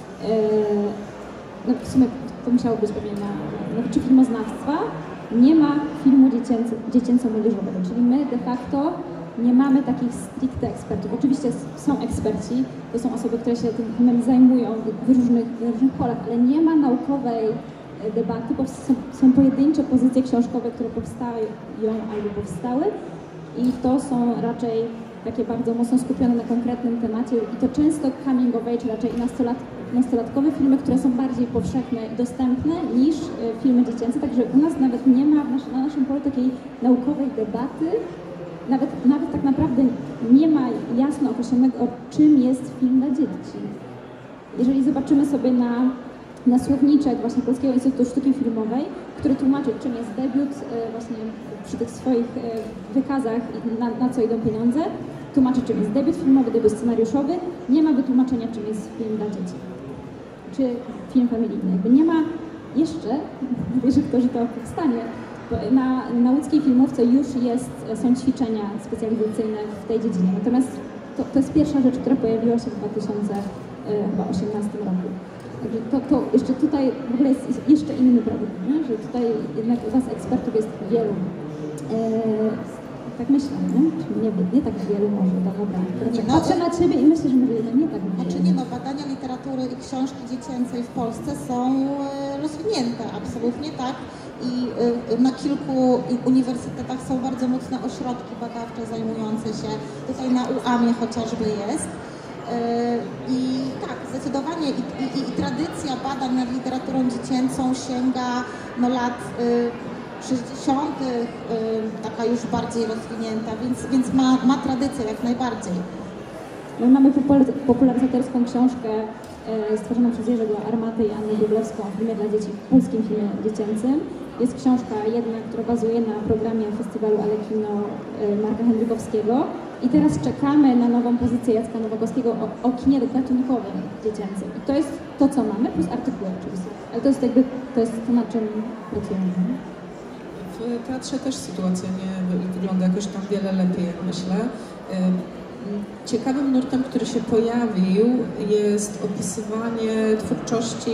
Speaker 2: no w sumie to musiało być pewnie na, na czy filmoznawstwa, nie ma filmu dziecięcy, dziecięco-młodzieżowego, czyli my de facto nie mamy takich stricte ekspertów. Oczywiście są eksperci, to są osoby, które się tym filmem zajmują w różnych, w różnych polach, ale nie ma naukowej debaty, bo są, są pojedyncze pozycje książkowe, które powstają albo powstały i to są raczej takie bardzo mocno skupione na konkretnym temacie i to często coming of age, raczej nastolat, nastolatkowe filmy, które są bardziej powszechne i dostępne niż filmy dziecięce, także u nas nawet nie ma na naszym polu takiej naukowej debaty, nawet, nawet tak naprawdę nie ma jasno określonego, czym jest film dla dzieci. Jeżeli zobaczymy sobie na, na słowniczek właśnie Polskiego Instytutu Sztuki Filmowej, który tłumaczy, czym jest debiut właśnie przy tych swoich wykazach i na, na co idą pieniądze, tłumaczy, czym jest debiut filmowy, debiut scenariuszowy, nie ma wytłumaczenia, czym jest film dla dzieci, czy film familijny. Jakby nie ma jeszcze, wierzę w to, że to powstanie, na, na łódzkiej filmówce już jest, są ćwiczenia specjalizacyjne w tej dziedzinie, natomiast to, to jest pierwsza rzecz, która pojawiła się w dwa tysiące osiemnastym roku. Także to, to jeszcze tutaj w ogóle jest jeszcze inny problem, nie? Że tutaj jednak u Was ekspertów jest wielu. Eee, tak myślę, nie? Nie, nie tak wielu może, to dobra. No, patrzę na Ciebie i myślę, że może nie tak wielu.
Speaker 3: Znaczy nie no, badania literatury i książki dziecięcej w Polsce są rozwinięte, absolutnie tak. I na kilku uniwersytetach są bardzo mocne ośrodki badawcze zajmujące się, tutaj na U A M ie chociażby jest. I tak, zdecydowanie i, i, i tradycja badań nad literaturą dziecięcą sięga no, lat sześćdziesiątych, taka już bardziej rozwinięta, więc, więc ma, ma tradycję jak najbardziej.
Speaker 2: My mamy popularyzatorską książkę e, stworzoną przez Jerzego Armatę i Annę Wróblewską o filmie dla dzieci, w polskim filmie dziecięcym. Jest książka jedna, która bazuje na programie festiwalu Alekino e, Marka Hendrykowskiego. I teraz czekamy na nową pozycję Jacka Nowakowskiego o, o kinie gatunkowym dziecięcym. I to jest to, co mamy, plus artykuły oczywiście. Ale to jest jakby, to jest to, na czym pracujemy.
Speaker 5: W teatrze też sytuacja nie wygląda jakoś tam wiele lepiej, jak myślę. Ciekawym nurtem, który się pojawił, jest opisywanie twórczości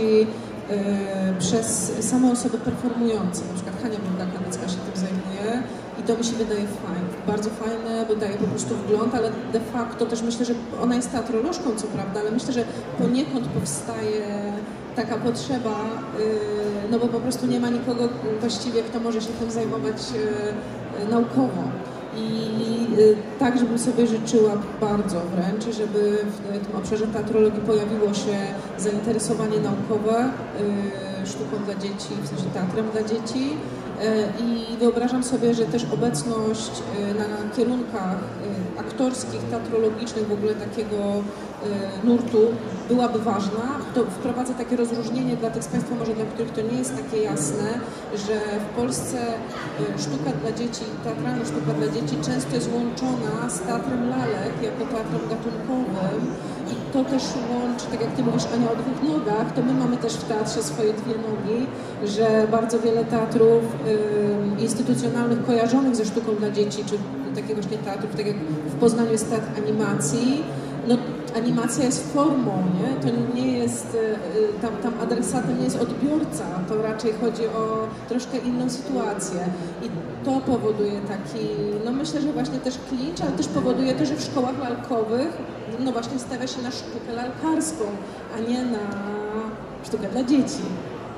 Speaker 5: przez same osoby performujące. Na przykład Hania Burda-Kanicka się tym zajmuje i to mi się wydaje fajne, bardzo fajne, bo daje po prostu wgląd, ale de facto też myślę, że ona jest teatrolożką, co prawda, ale myślę, że poniekąd powstaje taka potrzeba, no bo po prostu nie ma nikogo właściwie, kto może się tym zajmować naukowo. I tak, żebym sobie życzyła bardzo wręcz, żeby w tym obszarze teatrologii pojawiło się zainteresowanie naukowe sztuką dla dzieci, w sensie teatrem dla dzieci. I wyobrażam sobie, że też obecność na kierunkach aktorskich, teatrologicznych, w ogóle takiego nurtu byłaby ważna. To wprowadza takie rozróżnienie dla tych z Państwa, może dla których to nie jest takie jasne, że w Polsce sztuka dla dzieci, teatralna sztuka dla dzieci często jest łączona z teatrem lalek jako teatrem gatunkowym. I to też łączy, tak jak Ty mówisz, Ania, o dwóch nogach, to my mamy też w teatrze swoje dwie nogi, że bardzo wiele teatrów y, instytucjonalnych kojarzonych ze sztuką dla dzieci, czy takie właśnie teatrów, tak jak w Poznaniu jest teatr animacji, no animacja jest formą, nie? To nie jest, y, tam, tam adresatem nie jest odbiorca, to raczej chodzi o troszkę inną sytuację. I to powoduje taki, no myślę, że właśnie też klincz, ale też powoduje to, że w szkołach lalkowych no właśnie stawia się na sztukę lalkarską, a nie na sztukę dla dzieci.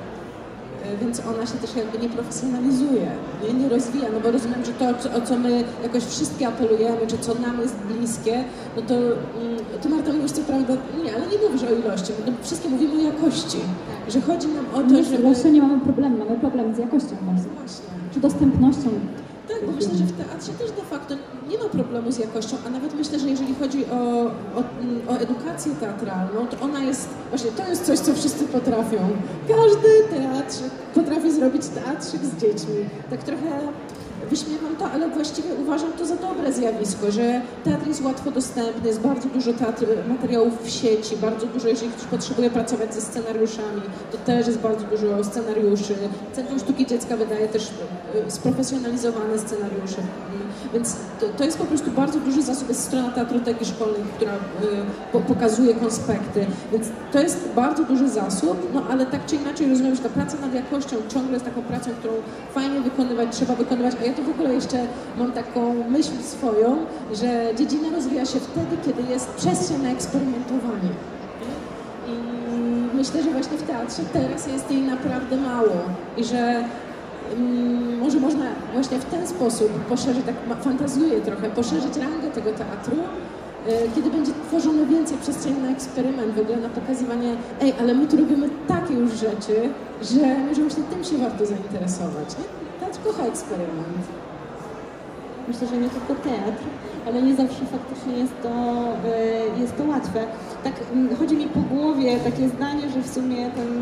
Speaker 5: Więc ona się też jakby nie profesjonalizuje, nie, nie rozwija, no bo rozumiem, że to, o co my jakoś wszystkie apelujemy, czy co nam jest bliskie, no to Ty, Marta, mówisz co prawda, nie, ale nie mówisz o ilości, no wszystkie mówimy o jakości, że chodzi nam o to,
Speaker 2: my
Speaker 5: żeby...
Speaker 2: Z ilością nie mamy problemu, mamy problem z jakością właśnie,
Speaker 5: właśnie.
Speaker 2: Czy dostępnością.
Speaker 5: Tak, bo myślę, że w teatrze też de facto nie ma problemu z jakością, a nawet myślę, że jeżeli chodzi o, o, o edukację teatralną, to ona jest, właśnie to jest coś, co wszyscy potrafią. Każdy teatr potrafi zrobić teatrzyk z dziećmi. Tak trochę wyśmiewam to, ale właściwie uważam to za dobre zjawisko, że teatr jest łatwo dostępny, jest bardzo dużo teatr, materiałów w sieci, bardzo dużo, jeżeli ktoś potrzebuje pracować ze scenariuszami, to też jest bardzo dużo scenariuszy. Centrum Sztuki Dziecka wydaje też sprofesjonalizowane scenariusze, więc to, to jest po prostu bardzo duży zasób, jest strona Teatroteki Szkolnej, która y, po, pokazuje konspekty, więc to jest bardzo duży zasób, no ale tak czy inaczej rozumiem, że ta praca nad jakością ciągle jest taką pracą, którą fajnie wykonywać, trzeba wykonywać, a ja to w ogóle jeszcze mam taką myśl swoją, że dziedzina rozwija się wtedy, kiedy jest przestrzeń na eksperymentowanie. I myślę, że właśnie w teatrze teraz jest jej naprawdę mało i że um, może można właśnie w ten sposób poszerzyć, tak fantazjuję trochę, poszerzyć rangę tego teatru, y, kiedy będzie tworzone więcej przestrzeni na eksperyment, w ogóle na pokazywanie, ej, ale my tu robimy takie już rzeczy, że może właśnie tym się warto zainteresować. Nie? Teatr kocha eksperyment.
Speaker 1: Myślę, że nie tylko teatr, ale nie zawsze faktycznie jest to, jest to łatwe. Tak chodzi mi po głowie takie zdanie, że w sumie ten,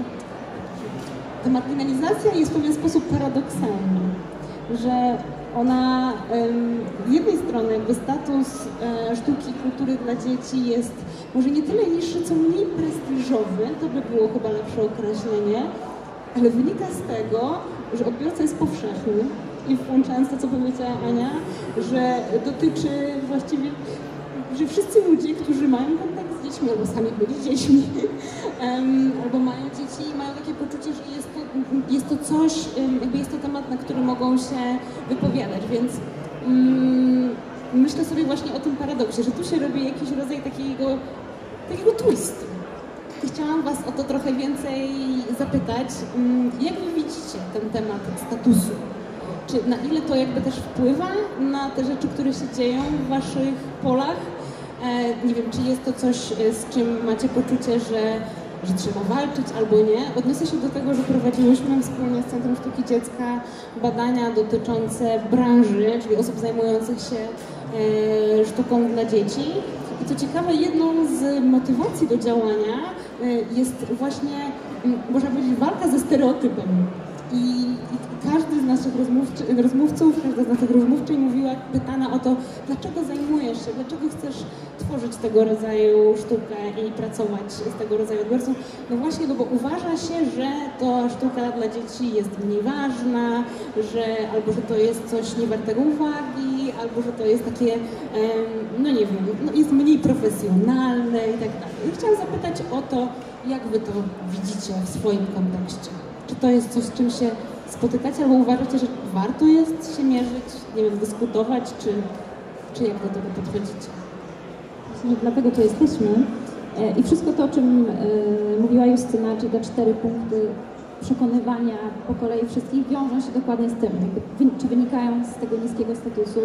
Speaker 1: ta marginalizacja jest w pewien sposób paradoksalna, że ona z jednej strony jakby status sztuki i kultury dla dzieci jest może nie tyle niższy, co mniej prestiżowy, to by było chyba lepsze określenie, ale wynika z tego, że odbiorca jest powszechny i włączając to, co powiedziała Ania, że dotyczy właściwie, że wszyscy ludzie, którzy mają kontakt z dziećmi, albo sami byli dziećmi, um, albo mają dzieci i mają takie poczucie, że jest to, jest to coś, um, jakby jest to temat, na który mogą się wypowiadać, więc um, myślę sobie właśnie o tym paradoksie, że tu się robi jakiś rodzaj takiego, takiego twistu. Chciałam Was o to trochę więcej zapytać. Jak Wy widzicie ten temat statusu? Czy na ile to jakby też wpływa na te rzeczy, które się dzieją w Waszych polach? Nie wiem, czy jest to coś, z czym macie poczucie, że, że trzeba walczyć albo nie? Odniosę się do tego, że prowadziłyśmy wspólnie z Centrum Sztuki Dziecka badania dotyczące branży, czyli osób zajmujących się sztuką dla dzieci. I co ciekawe, jedną z motywacji do działania jest właśnie, można powiedzieć, walka ze stereotypem. I, i każdy z naszych rozmówczy, rozmówców, każda z naszych rozmówczyń mówiła, pytana o to, dlaczego zajmujesz się, dlaczego chcesz tworzyć tego rodzaju sztukę i pracować z tego rodzaju odbiorcą. No właśnie, no bo uważa się, że to sztuka dla dzieci jest mniej ważna, że albo że to jest coś niewartego uwagi, albo że to jest takie, no nie wiem, no jest mniej profesjonalne i tak dalej. I chciałam zapytać o to, jak Wy to widzicie w swoim kontekście. Czy to jest coś, z czym się spotykacie, albo uważacie, że warto jest się mierzyć, nie wiem, dyskutować, czy, czy jak do tego podchodzicie?
Speaker 2: Myślę, że dlatego tu jesteśmy. I wszystko to, o czym mówiła Justyna, czyli te cztery punkty przekonywania po kolei wszystkich wiążą się dokładnie z tym, jakby, czy wynikają z tego niskiego statusu.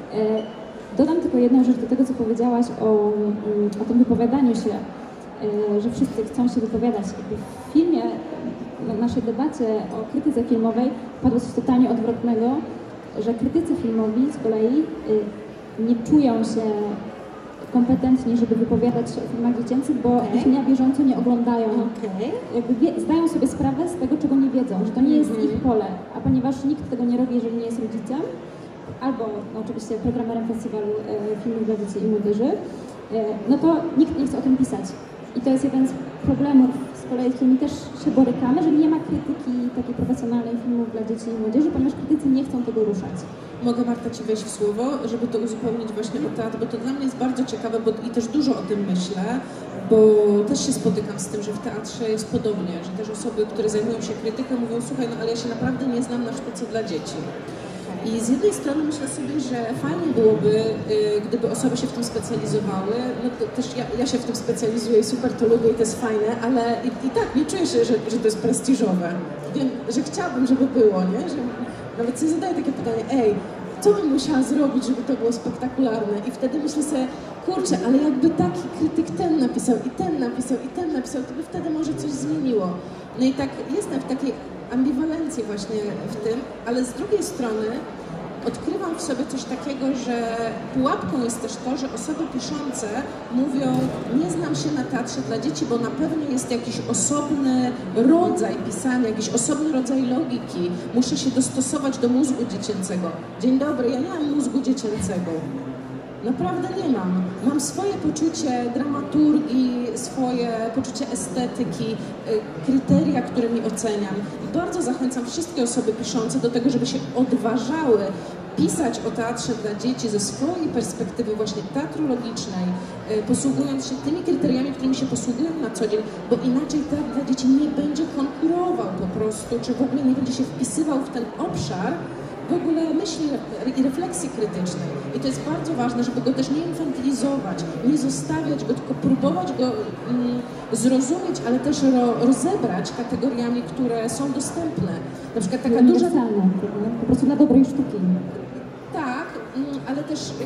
Speaker 2: Dodam tylko jedną rzecz do tego, co powiedziałaś o, o tym wypowiadaniu się, że wszyscy chcą się wypowiadać. W filmie, w naszej debacie o krytyce filmowej padło coś totalnie odwrotnego, że krytycy filmowi z kolei nie czują się kompetentni, żeby wypowiadać się o filmach dziecięcych, bo
Speaker 3: okay.
Speaker 2: ich na bieżąco nie oglądają.
Speaker 3: Okay.
Speaker 2: Jakby wie, zdają sobie sprawę z tego, czego nie wiedzą, że to nie jest mm-hmm. ich pole, a ponieważ nikt tego nie robi, jeżeli nie jest rodzicem, albo no, oczywiście programerem festiwalu e, filmów dla dzieci i młodzieży, e, no to nikt nie chce o tym pisać. I to jest jeden z problemów, z kolei z którymi też się borykamy, że nie ma krytyki takiej profesjonalnej filmów dla dzieci i młodzieży, ponieważ krytycy nie chcą tego ruszać.
Speaker 5: Mogę, Marta, Ci wejść w słowo, żeby to uzupełnić właśnie o teatr, bo to dla mnie jest bardzo ciekawe, bo i też dużo o tym myślę, bo też się spotykam z tym, że w teatrze jest podobnie, że też osoby, które zajmują się krytyką, mówią, słuchaj, no ale ja się naprawdę nie znam na sztuce dla dzieci. I z jednej strony myślę sobie, że fajnie byłoby, y, gdyby osoby się w tym specjalizowały, no to też ja, ja się w tym specjalizuję i super to lubię i to jest fajne, ale i, i tak nie czuję się, że, że to jest prestiżowe. Wiem, że chciałabym, żeby było, nie? Że nawet sobie zadaję takie pytanie, ej, co bym musiała zrobić, żeby to było spektakularne? I wtedy myślę sobie, kurczę, ale jakby taki krytyk ten napisał i ten napisał i ten napisał, to by wtedy może coś zmieniło. No i tak jestem w takiej ambiwalencji właśnie w tym, ale z drugiej strony odkrywam w sobie coś takiego, że pułapką jest też to, że osoby piszące mówią, nie znam się na teatrze dla dzieci, bo na pewno jest jakiś osobny rodzaj pisania, jakiś osobny rodzaj logiki. Muszę się dostosować do mózgu dziecięcego. Dzień dobry, ja nie mam mózgu dziecięcego. Naprawdę nie mam. Mam swoje poczucie dramaturgii, swoje poczucie estetyki, kryteria, którymi oceniam. I bardzo zachęcam wszystkie osoby piszące do tego, żeby się odważały pisać o teatrze dla dzieci ze swojej perspektywy właśnie teatrologicznej, posługując się tymi kryteriami, którymi się posługują na co dzień, bo inaczej teatr dla dzieci nie będzie konkurował po prostu, czy w ogóle nie będzie się wpisywał w ten obszar w ogóle myśli i refleksji krytycznej. I to jest bardzo ważne, żeby go też nie infantylizować, nie zostawiać go, tylko próbować go mm, zrozumieć, ale też ro, rozebrać kategoriami, które są dostępne. Na przykład taka duża...
Speaker 2: Po prostu na dobrej sztuki.
Speaker 5: Tak, mm, ale też y,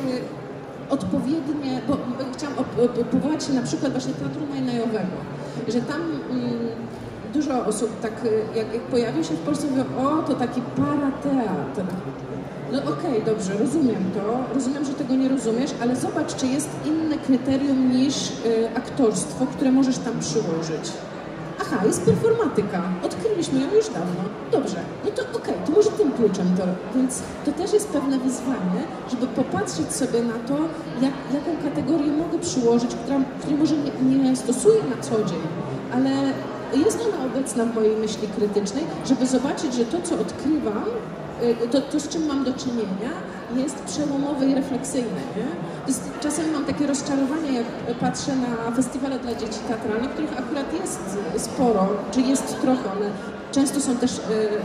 Speaker 5: odpowiednie, bo, bo chciałam op, op, powołać się na przykład właśnie teatru najnajowego, że tam mm, dużo osób tak, jak, jak pojawił się w Polsce, mówią, o, to taki parateatr. No okej, okay, dobrze, rozumiem to, rozumiem, że tego nie rozumiesz, ale zobacz, czy jest inne kryterium niż y, aktorstwo, które możesz tam przyłożyć. Aha, jest performatyka, odkryliśmy ją już dawno. Dobrze, no to okej, okay, to może tym kluczem to, więc to też jest pewne wyzwanie, żeby popatrzeć sobie na to, jak, jaką kategorię mogę przyłożyć, która, której może nie, nie stosuję na co dzień, ale jest ona obecna w mojej myśli krytycznej, żeby zobaczyć, że to, co odkrywam, to, to z czym mam do czynienia, jest przełomowe i refleksyjne. Nie? To jest, czasem mam takie rozczarowanie, jak patrzę na festiwale dla dzieci teatralnych, których akurat jest sporo, czy jest trochę, one często są też y,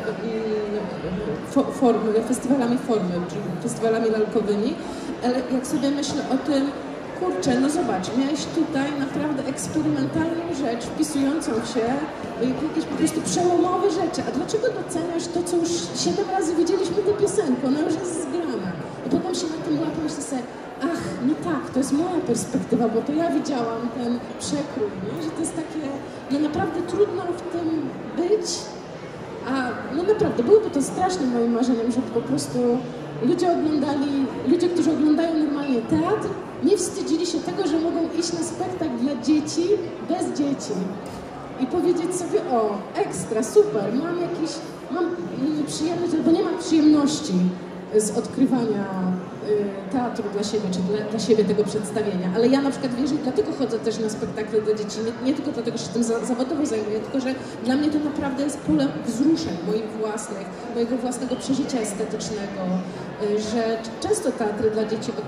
Speaker 5: y, formy, festiwalami formy, czyli festiwalami lalkowymi, ale jak sobie myślę o tym, kurczę, no zobacz, miałeś tutaj naprawdę eksperymentalną rzecz wpisującą się w jakieś po prostu przełomowe rzeczy. A dlaczego doceniasz to, co już siedem razy widzieliśmy tę piosenkę? Ona już jest zgrana. I potem się na tym łapię, myślę sobie, ach, no tak, to jest moja perspektywa, bo to ja widziałam ten przekrój, nie? Że to jest takie, no naprawdę trudno w tym być, a no naprawdę, byłoby to strasznym moim marzeniem, żeby po prostu ludzie oglądali, ludzie, którzy oglądają normalnie teatr, nie wstydzili się tego, że mogą iść na spektakl dla dzieci bez dzieci i powiedzieć sobie, o, ekstra, super, mam jakiś, mam przyjemność, albo nie mam przyjemności z odkrywania y, teatru dla siebie, czy dla, dla siebie tego przedstawienia. Ale ja na przykład wierzę i dlatego chodzę też na spektakle dla dzieci, nie, nie tylko dlatego, że się tym za, zawodowo zajmuję, tylko że dla mnie to naprawdę jest pole wzruszeń moich własnych, mojego własnego przeżycia estetycznego, y, że często teatry dla dzieci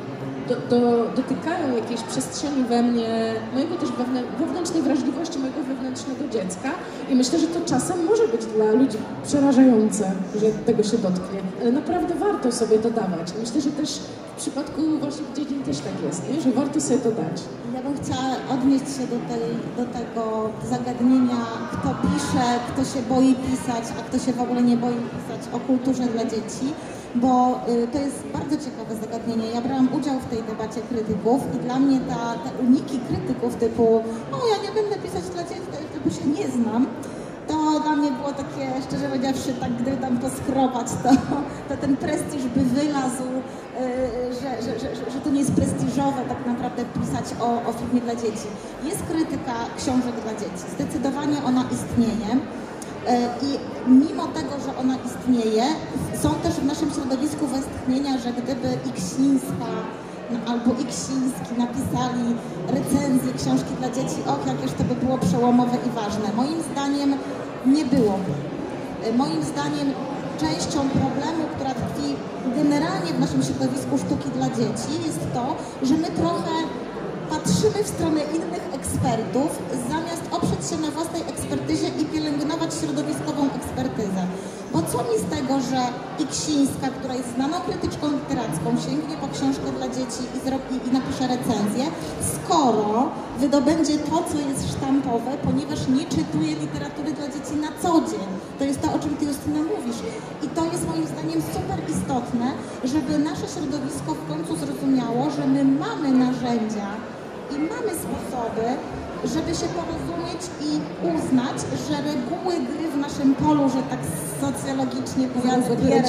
Speaker 5: do, do, dotykają jakiejś przestrzeni we mnie, mojego też wewnę, wewnętrznej wrażliwości, mojego wewnętrznego dziecka i myślę, że to czasem może być dla ludzi przerażające, że tego się dotknie, ale naprawdę warto sobie to dawać. Myślę, że też w przypadku waszych dziedzin też tak jest, nie? Że warto sobie to dać.
Speaker 3: Ja bym chciała odnieść się do, tej, do tego zagadnienia, kto pisze, kto się boi pisać, a kto się w ogóle nie boi pisać o kulturze dla dzieci, bo y, to jest bardzo ciekawe zagadnienie. Ja brałam udział w tej debacie krytyków i dla mnie ta, te uniki krytyków typu o, ja nie będę pisać dla dzieci, bo się nie znam, to dla mnie było takie, szczerze powiedziawszy, tak gdyby tam poskrobać, to, to ten prestiż by wylazł, yy, że, że, że, że to nie jest prestiżowe tak naprawdę pisać o, o filmie dla dzieci. Jest krytyka książek dla dzieci, zdecydowanie ona istnieje yy, i mimo tego, że ona istnieje, są też w naszym środowisku westchnienia, że gdyby Iksińska albo Iksiński napisali recenzję książki dla dzieci, och, jakież to by było przełomowe i ważne. Moim zdaniem nie byłoby. Moim zdaniem częścią problemu, która tkwi generalnie w naszym środowisku sztuki dla dzieci, jest to, że my trochę patrzymy w stronę innych ekspertów, zamiast oprzeć się na własnej ekspertyzie i pielęgnować środowiskową ekspertyzę. Bo co mi z tego, że Iksińska, która jest znaną krytyczką literacką, sięgnie po książkę dla dzieci i, zrobi, i napisze recenzję, skoro wydobędzie to, co jest sztampowe, ponieważ nie czytuje literatury dla dzieci na co dzień. To jest to, o czym ty, Justyna, mówisz. I to jest moim zdaniem super istotne, żeby nasze środowisko w końcu zrozumiało, że my mamy narzędzia i mamy sposoby, żeby się porozumieć i uznać, że reguły gry w naszym polu, że tak socjologicznie mówiąc,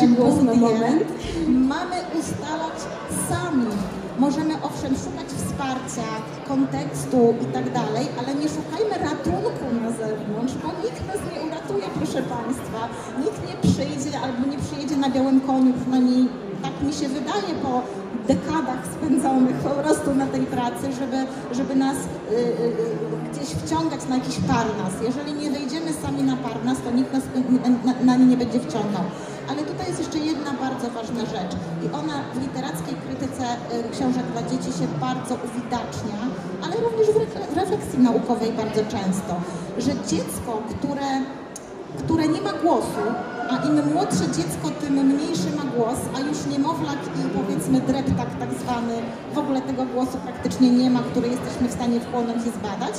Speaker 3: mamy ustalać sami. Możemy owszem szukać wsparcia, kontekstu i tak dalej, ale nie szukajmy ratunku na zewnątrz, bo nikt nas nie uratuje, proszę Państwa. Nikt nie przyjdzie albo nie przyjedzie na białym koniu, przynajmniej tak mi się wydaje po dekadach spędzonych po prostu na tej pracy, żeby, żeby nas y, y, gdzieś wciągać na jakiś parnas. Jeżeli nie wejdziemy sami na parnas, to nikt nas na, na nie nie będzie wciągał. Ale tutaj jest jeszcze jedna bardzo ważna rzecz i ona w literackiej krytyce y, książek dla dzieci się bardzo uwidacznia, ale również w refleksji naukowej bardzo często, że dziecko, które które nie ma głosu, a im młodsze dziecko, tym mniejszy ma głos, a już niemowlak i powiedzmy dreptak tak zwany, w ogóle tego głosu praktycznie nie ma, który jesteśmy w stanie wchłonąć i zbadać,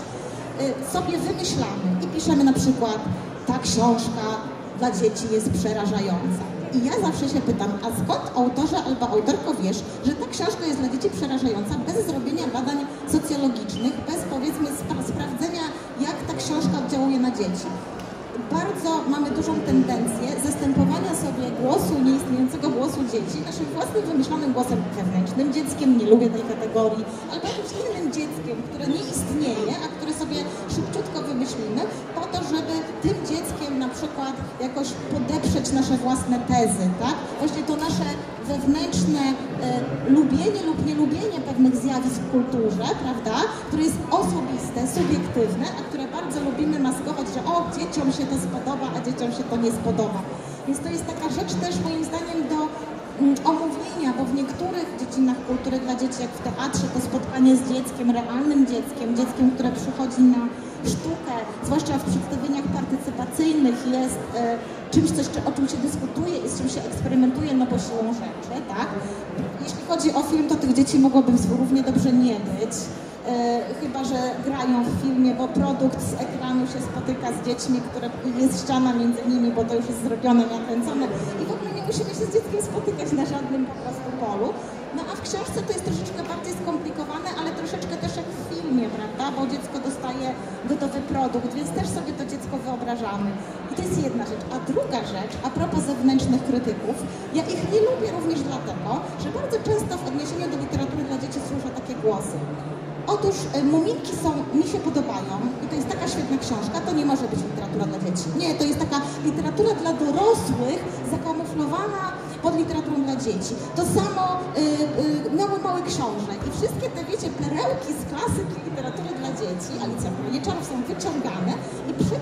Speaker 3: sobie wymyślamy i piszemy na przykład, ta książka dla dzieci jest przerażająca. I ja zawsze się pytam, a skąd autorze albo autorko wiesz, że ta książka jest dla dzieci przerażająca bez zrobienia badań socjologicznych, bez powiedzmy spra sprawdzenia, jak ta książka oddziałuje na dzieci. Bardzo mamy dużą tendencję zastępowania sobie głosu, nieistniejącego głosu dzieci naszym własnym wymyślonym głosem wewnętrznym, dzieckiem, nie lubię tej kategorii, albo jakimś innym dzieckiem, które nie istnieje, a które sobie szybciutko wymyślimy, po to, żeby tym dzieckiem na przykład jakoś podeprzeć nasze własne tezy, tak? Właśnie to nasze wewnętrzne e, lubienie lub nielubienie pewnych zjawisk w kulturze, prawda? Które jest osobiste, subiektywne, a które bardzo lubimy maskować, że o, dzieciom się to spodoba, a dzieciom się to nie spodoba. Więc to jest taka rzecz też moim zdaniem do mm, omówienia, bo w niektórych dziedzinach kultury dla dzieci, jak w teatrze, to spotkanie z dzieckiem, realnym dzieckiem, dzieckiem, które przychodzi na sztukę, zwłaszcza w przedstawieniach partycypacyjnych jest e, czymś, coś, o czym się dyskutuje i z czym się eksperymentuje, no bo siłą rzeczy, tak? Jeśli chodzi o film, to tych dzieci mogłoby równie dobrze nie być. E, chyba że grają w filmie, bo produkt z ekranu się spotyka z dziećmi, które jest ściana między nimi, bo to już jest zrobione, nakręcone i w ogóle nie musimy się z dzieckiem spotykać na żadnym po prostu polu. No a w książce to jest troszeczkę bardziej skomplikowane, ale troszeczkę też jak w filmie, prawda, bo dziecko dostaje gotowy produkt, więc też sobie to dziecko wyobrażamy. I to jest jedna rzecz. A druga rzecz, a propos zewnętrznych krytyków, ja ich nie lubię również dlatego, że bardzo często w odniesieniu do literatury dla dzieci słyszę takie głosy. Otóż y, Muminki są, mi się podobają i to jest taka świetna książka, to nie może być literatura dla dzieci. Nie, to jest taka literatura dla dorosłych, zakamuflowana pod literaturą dla dzieci. To samo y, y, mały, mały książek i wszystkie te, wiecie, perełki z klasyki literatury dla dzieci, Alicja w Krainie Czarów, są wyciągane i przeciągane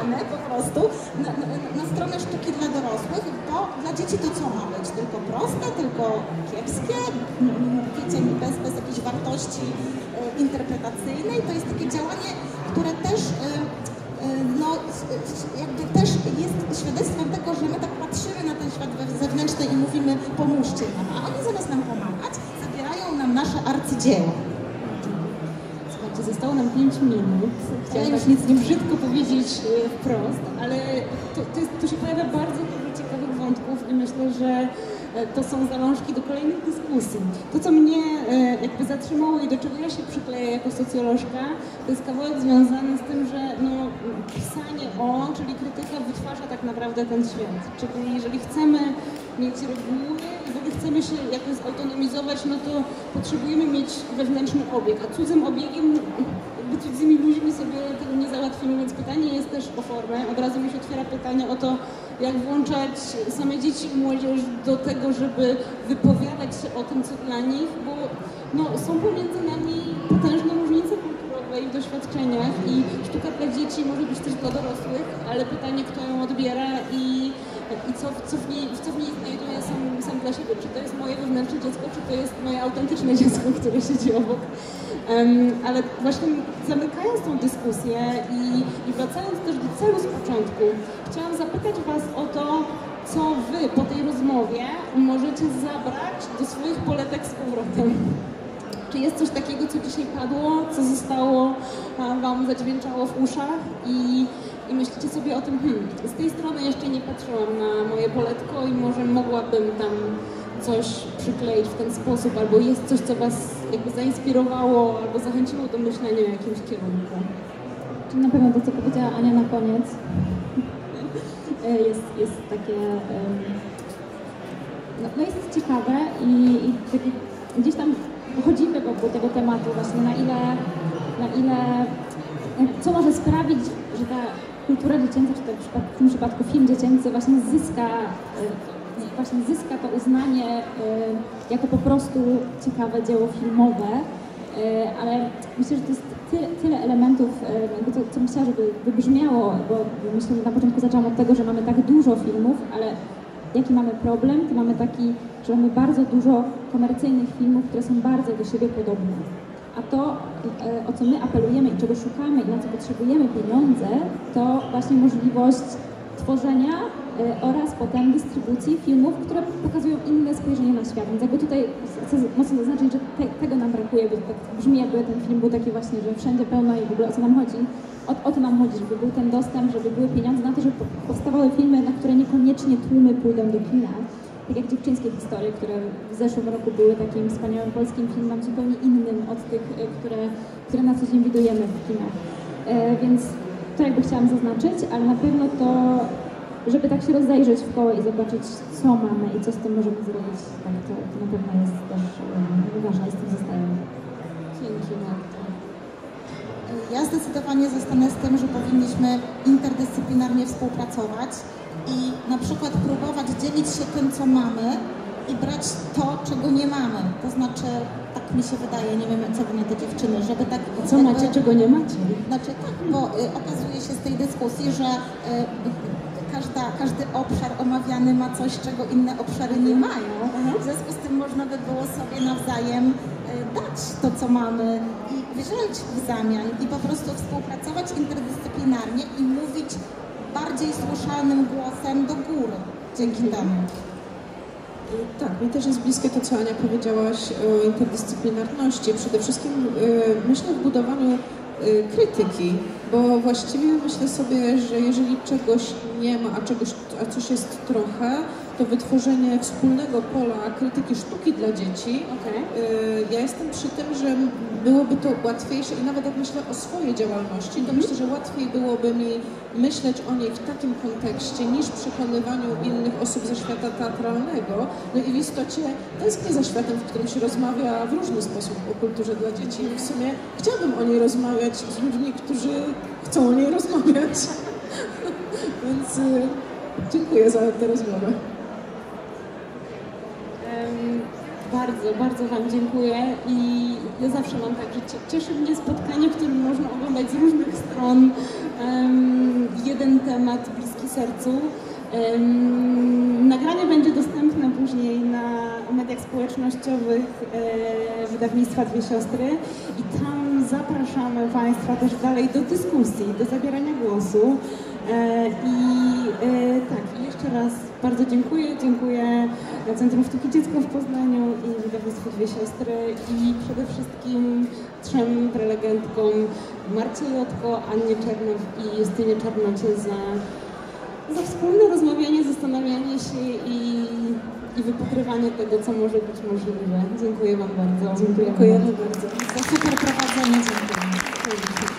Speaker 3: stronę po prostu, na, na, na stronę sztuki dla dorosłych, bo dla dzieci to co ma być? Tylko proste, tylko kiepskie, wiecie, bez, bez jakiejś wartości e, interpretacyjnej. To jest takie działanie, które też e, e, no, jakby też jest świadectwem tego, że my tak patrzymy na ten świat zewnętrzny i mówimy pomóżcie nam, a oni zamiast nam pomagać, zabierają nam nasze arcydzieło.
Speaker 1: Zostało nam pięć minut. Chciałam tak nic nie brzydko powiedzieć wprost, ale to, to, jest, tu się pojawia bardzo dużo ciekawych wątków i myślę, że to są zalążki do kolejnych dyskusji. To, co mnie jakby zatrzymało i do czego ja się przykleję jako socjolożka, to jest kawałek związany z tym, że no, pisanie o, czyli krytyka wytwarza tak naprawdę ten świat. Czyli jeżeli chcemy mieć reguły i w ogóle chcemy się jakoś zautonomizować, no to potrzebujemy mieć wewnętrzny obieg, a cudzym obiegiem, jakby cudzymi ludźmi sobie tego nie załatwimy, więc pytanie jest też o formę. Od razu mi się otwiera pytanie o to, jak włączać same dzieci i młodzież do tego, żeby wypowiadać się o tym, co dla nich, bo no, są pomiędzy nami potężne różnice kulturowe i w doświadczeniach i sztuka dla dzieci może być też dla dorosłych, ale pytanie, kto ją odbiera i, i co, co, w niej, co w niej znajduje sam, sam dla siebie. Czy to jest moje wewnętrzne dziecko, czy to jest moje autentyczne dziecko, które siedzi obok. Um, ale właśnie zamykając tą dyskusję i, i wracając też do celu z początku, chciałam zapytać Was o to, co Wy po tej rozmowie możecie zabrać do swoich poletek z powrotem. Czy jest coś takiego, co dzisiaj padło, co zostało Wam zadźwięczało w uszach i, i myślicie sobie o tym, hmm, z tej strony jeszcze nie patrzyłam na moje poletko i może mogłabym tam coś przykleić w ten sposób, albo jest coś, co Was jakby zainspirowało, albo zachęciło do myślenia o jakimś kierunku.
Speaker 2: Czyli na pewno to, co powiedziała Ania na koniec, jest, jest takie, no, no jest ciekawe i, i takie, gdzieś tam chodzimy wokół tego tematu właśnie, na ile, na ile, co może sprawić, że ta kultura dziecięca, czy to w tym przypadku film dziecięcy właśnie zyska właśnie zyska to uznanie y, jako po prostu ciekawe dzieło filmowe, y, ale myślę, że to jest tyle, tyle elementów, y, to, co myślałam, żeby wybrzmiało, bo myślę, że na początku zaczęłam od tego, że mamy tak dużo filmów, ale jaki mamy problem, to mamy taki, że mamy bardzo dużo komercyjnych filmów, które są bardzo do siebie podobne. A to, y, o co my apelujemy i czego szukamy i na co potrzebujemy pieniądze, to właśnie możliwość tworzenia oraz potem dystrybucji filmów, które pokazują inne spojrzenie na świat. Więc jakby tutaj chcę mocno zaznaczyć, że te, tego nam brakuje, bo tak brzmi, jakby ten film był taki właśnie, że wszędzie pełno i w ogóle o co nam chodzi. O, o to nam chodzi, żeby był ten dostęp, żeby były pieniądze na to, żeby powstawały filmy, na które niekoniecznie tłumy pójdą do kina. Tak jak Dziewczyńskie historie, które w zeszłym roku były takim wspaniałym polskim filmem, zupełnie innym od tych, które, które na co dzień widujemy w kinach. E, więc to jakby chciałam zaznaczyć, ale na pewno to żeby tak się rozejrzeć w koło i zobaczyć, co mamy i co z tym możemy zrobić, tak, to, to na pewno jest też um, ważne i z tym zostajemy.
Speaker 1: Dzięki bardzo.
Speaker 3: Ja zdecydowanie zostanę z tym, że powinniśmy interdyscyplinarnie współpracować i na przykład próbować dzielić się tym, co mamy i brać to, czego nie mamy. To znaczy, tak mi się wydaje, nie wiem, co wy na te dziewczyny, żeby tak...
Speaker 1: A co jakby, macie, czego nie macie?
Speaker 3: Znaczy tak, bo y, okazuje się z tej dyskusji, że y, Każda, każdy obszar omawiany ma coś, czego inne obszary nie mają. W związku z tym można by było sobie nawzajem dać to, co mamy i wziąć w zamian i po prostu współpracować interdyscyplinarnie i mówić bardziej słyszalnym głosem do góry dzięki temu.
Speaker 5: Tak, mi też jest bliskie to, co Ania powiedziałaś o interdyscyplinarności. Przede wszystkim myślę w budowaniu krytyki, bo właściwie myślę sobie, że jeżeli czegoś nie ma, a, czegoś, a coś jest trochę, to wytworzenie wspólnego pola krytyki sztuki dla dzieci, okay. Ja jestem przy tym, że byłoby to łatwiejsze i nawet jak myślę o swojej działalności, to myślę, że łatwiej byłoby mi myśleć o niej w takim kontekście niż przekonywaniu innych osób ze świata teatralnego. No i w istocie tęsknię za światem, w którym się rozmawia w różny sposób o kulturze dla dzieci. I w sumie chciałabym o niej rozmawiać z ludźmi, którzy chcą o niej rozmawiać. Więc y, dziękuję za tę rozmowę.
Speaker 1: Bardzo, bardzo Wam dziękuję i ja zawsze mam tak, że cieszy mnie spotkanie, w którym można oglądać z różnych stron um, jeden temat bliski sercu. Nagranie będzie dostępne później na mediach społecznościowych wydawnictwa Dwie Siostry i tam zapraszamy Państwa też dalej do dyskusji, do zabierania głosu. I tak, i jeszcze raz bardzo dziękuję. Dziękuję Centrum Sztuki Dziecko w Poznaniu i wydawnictwu Dwie Siostry i przede wszystkim trzem prelegentkom Marcie Jotko, Annie Czernow i Justynie Czarnocie za za wspólne rozmawianie, zastanawianie się i, i wypatrywanie tego, co może być możliwe. Dziękuję Wam bardzo.
Speaker 5: Dziękujemy bardzo.
Speaker 3: Za super prowadzenie. Dziękuję.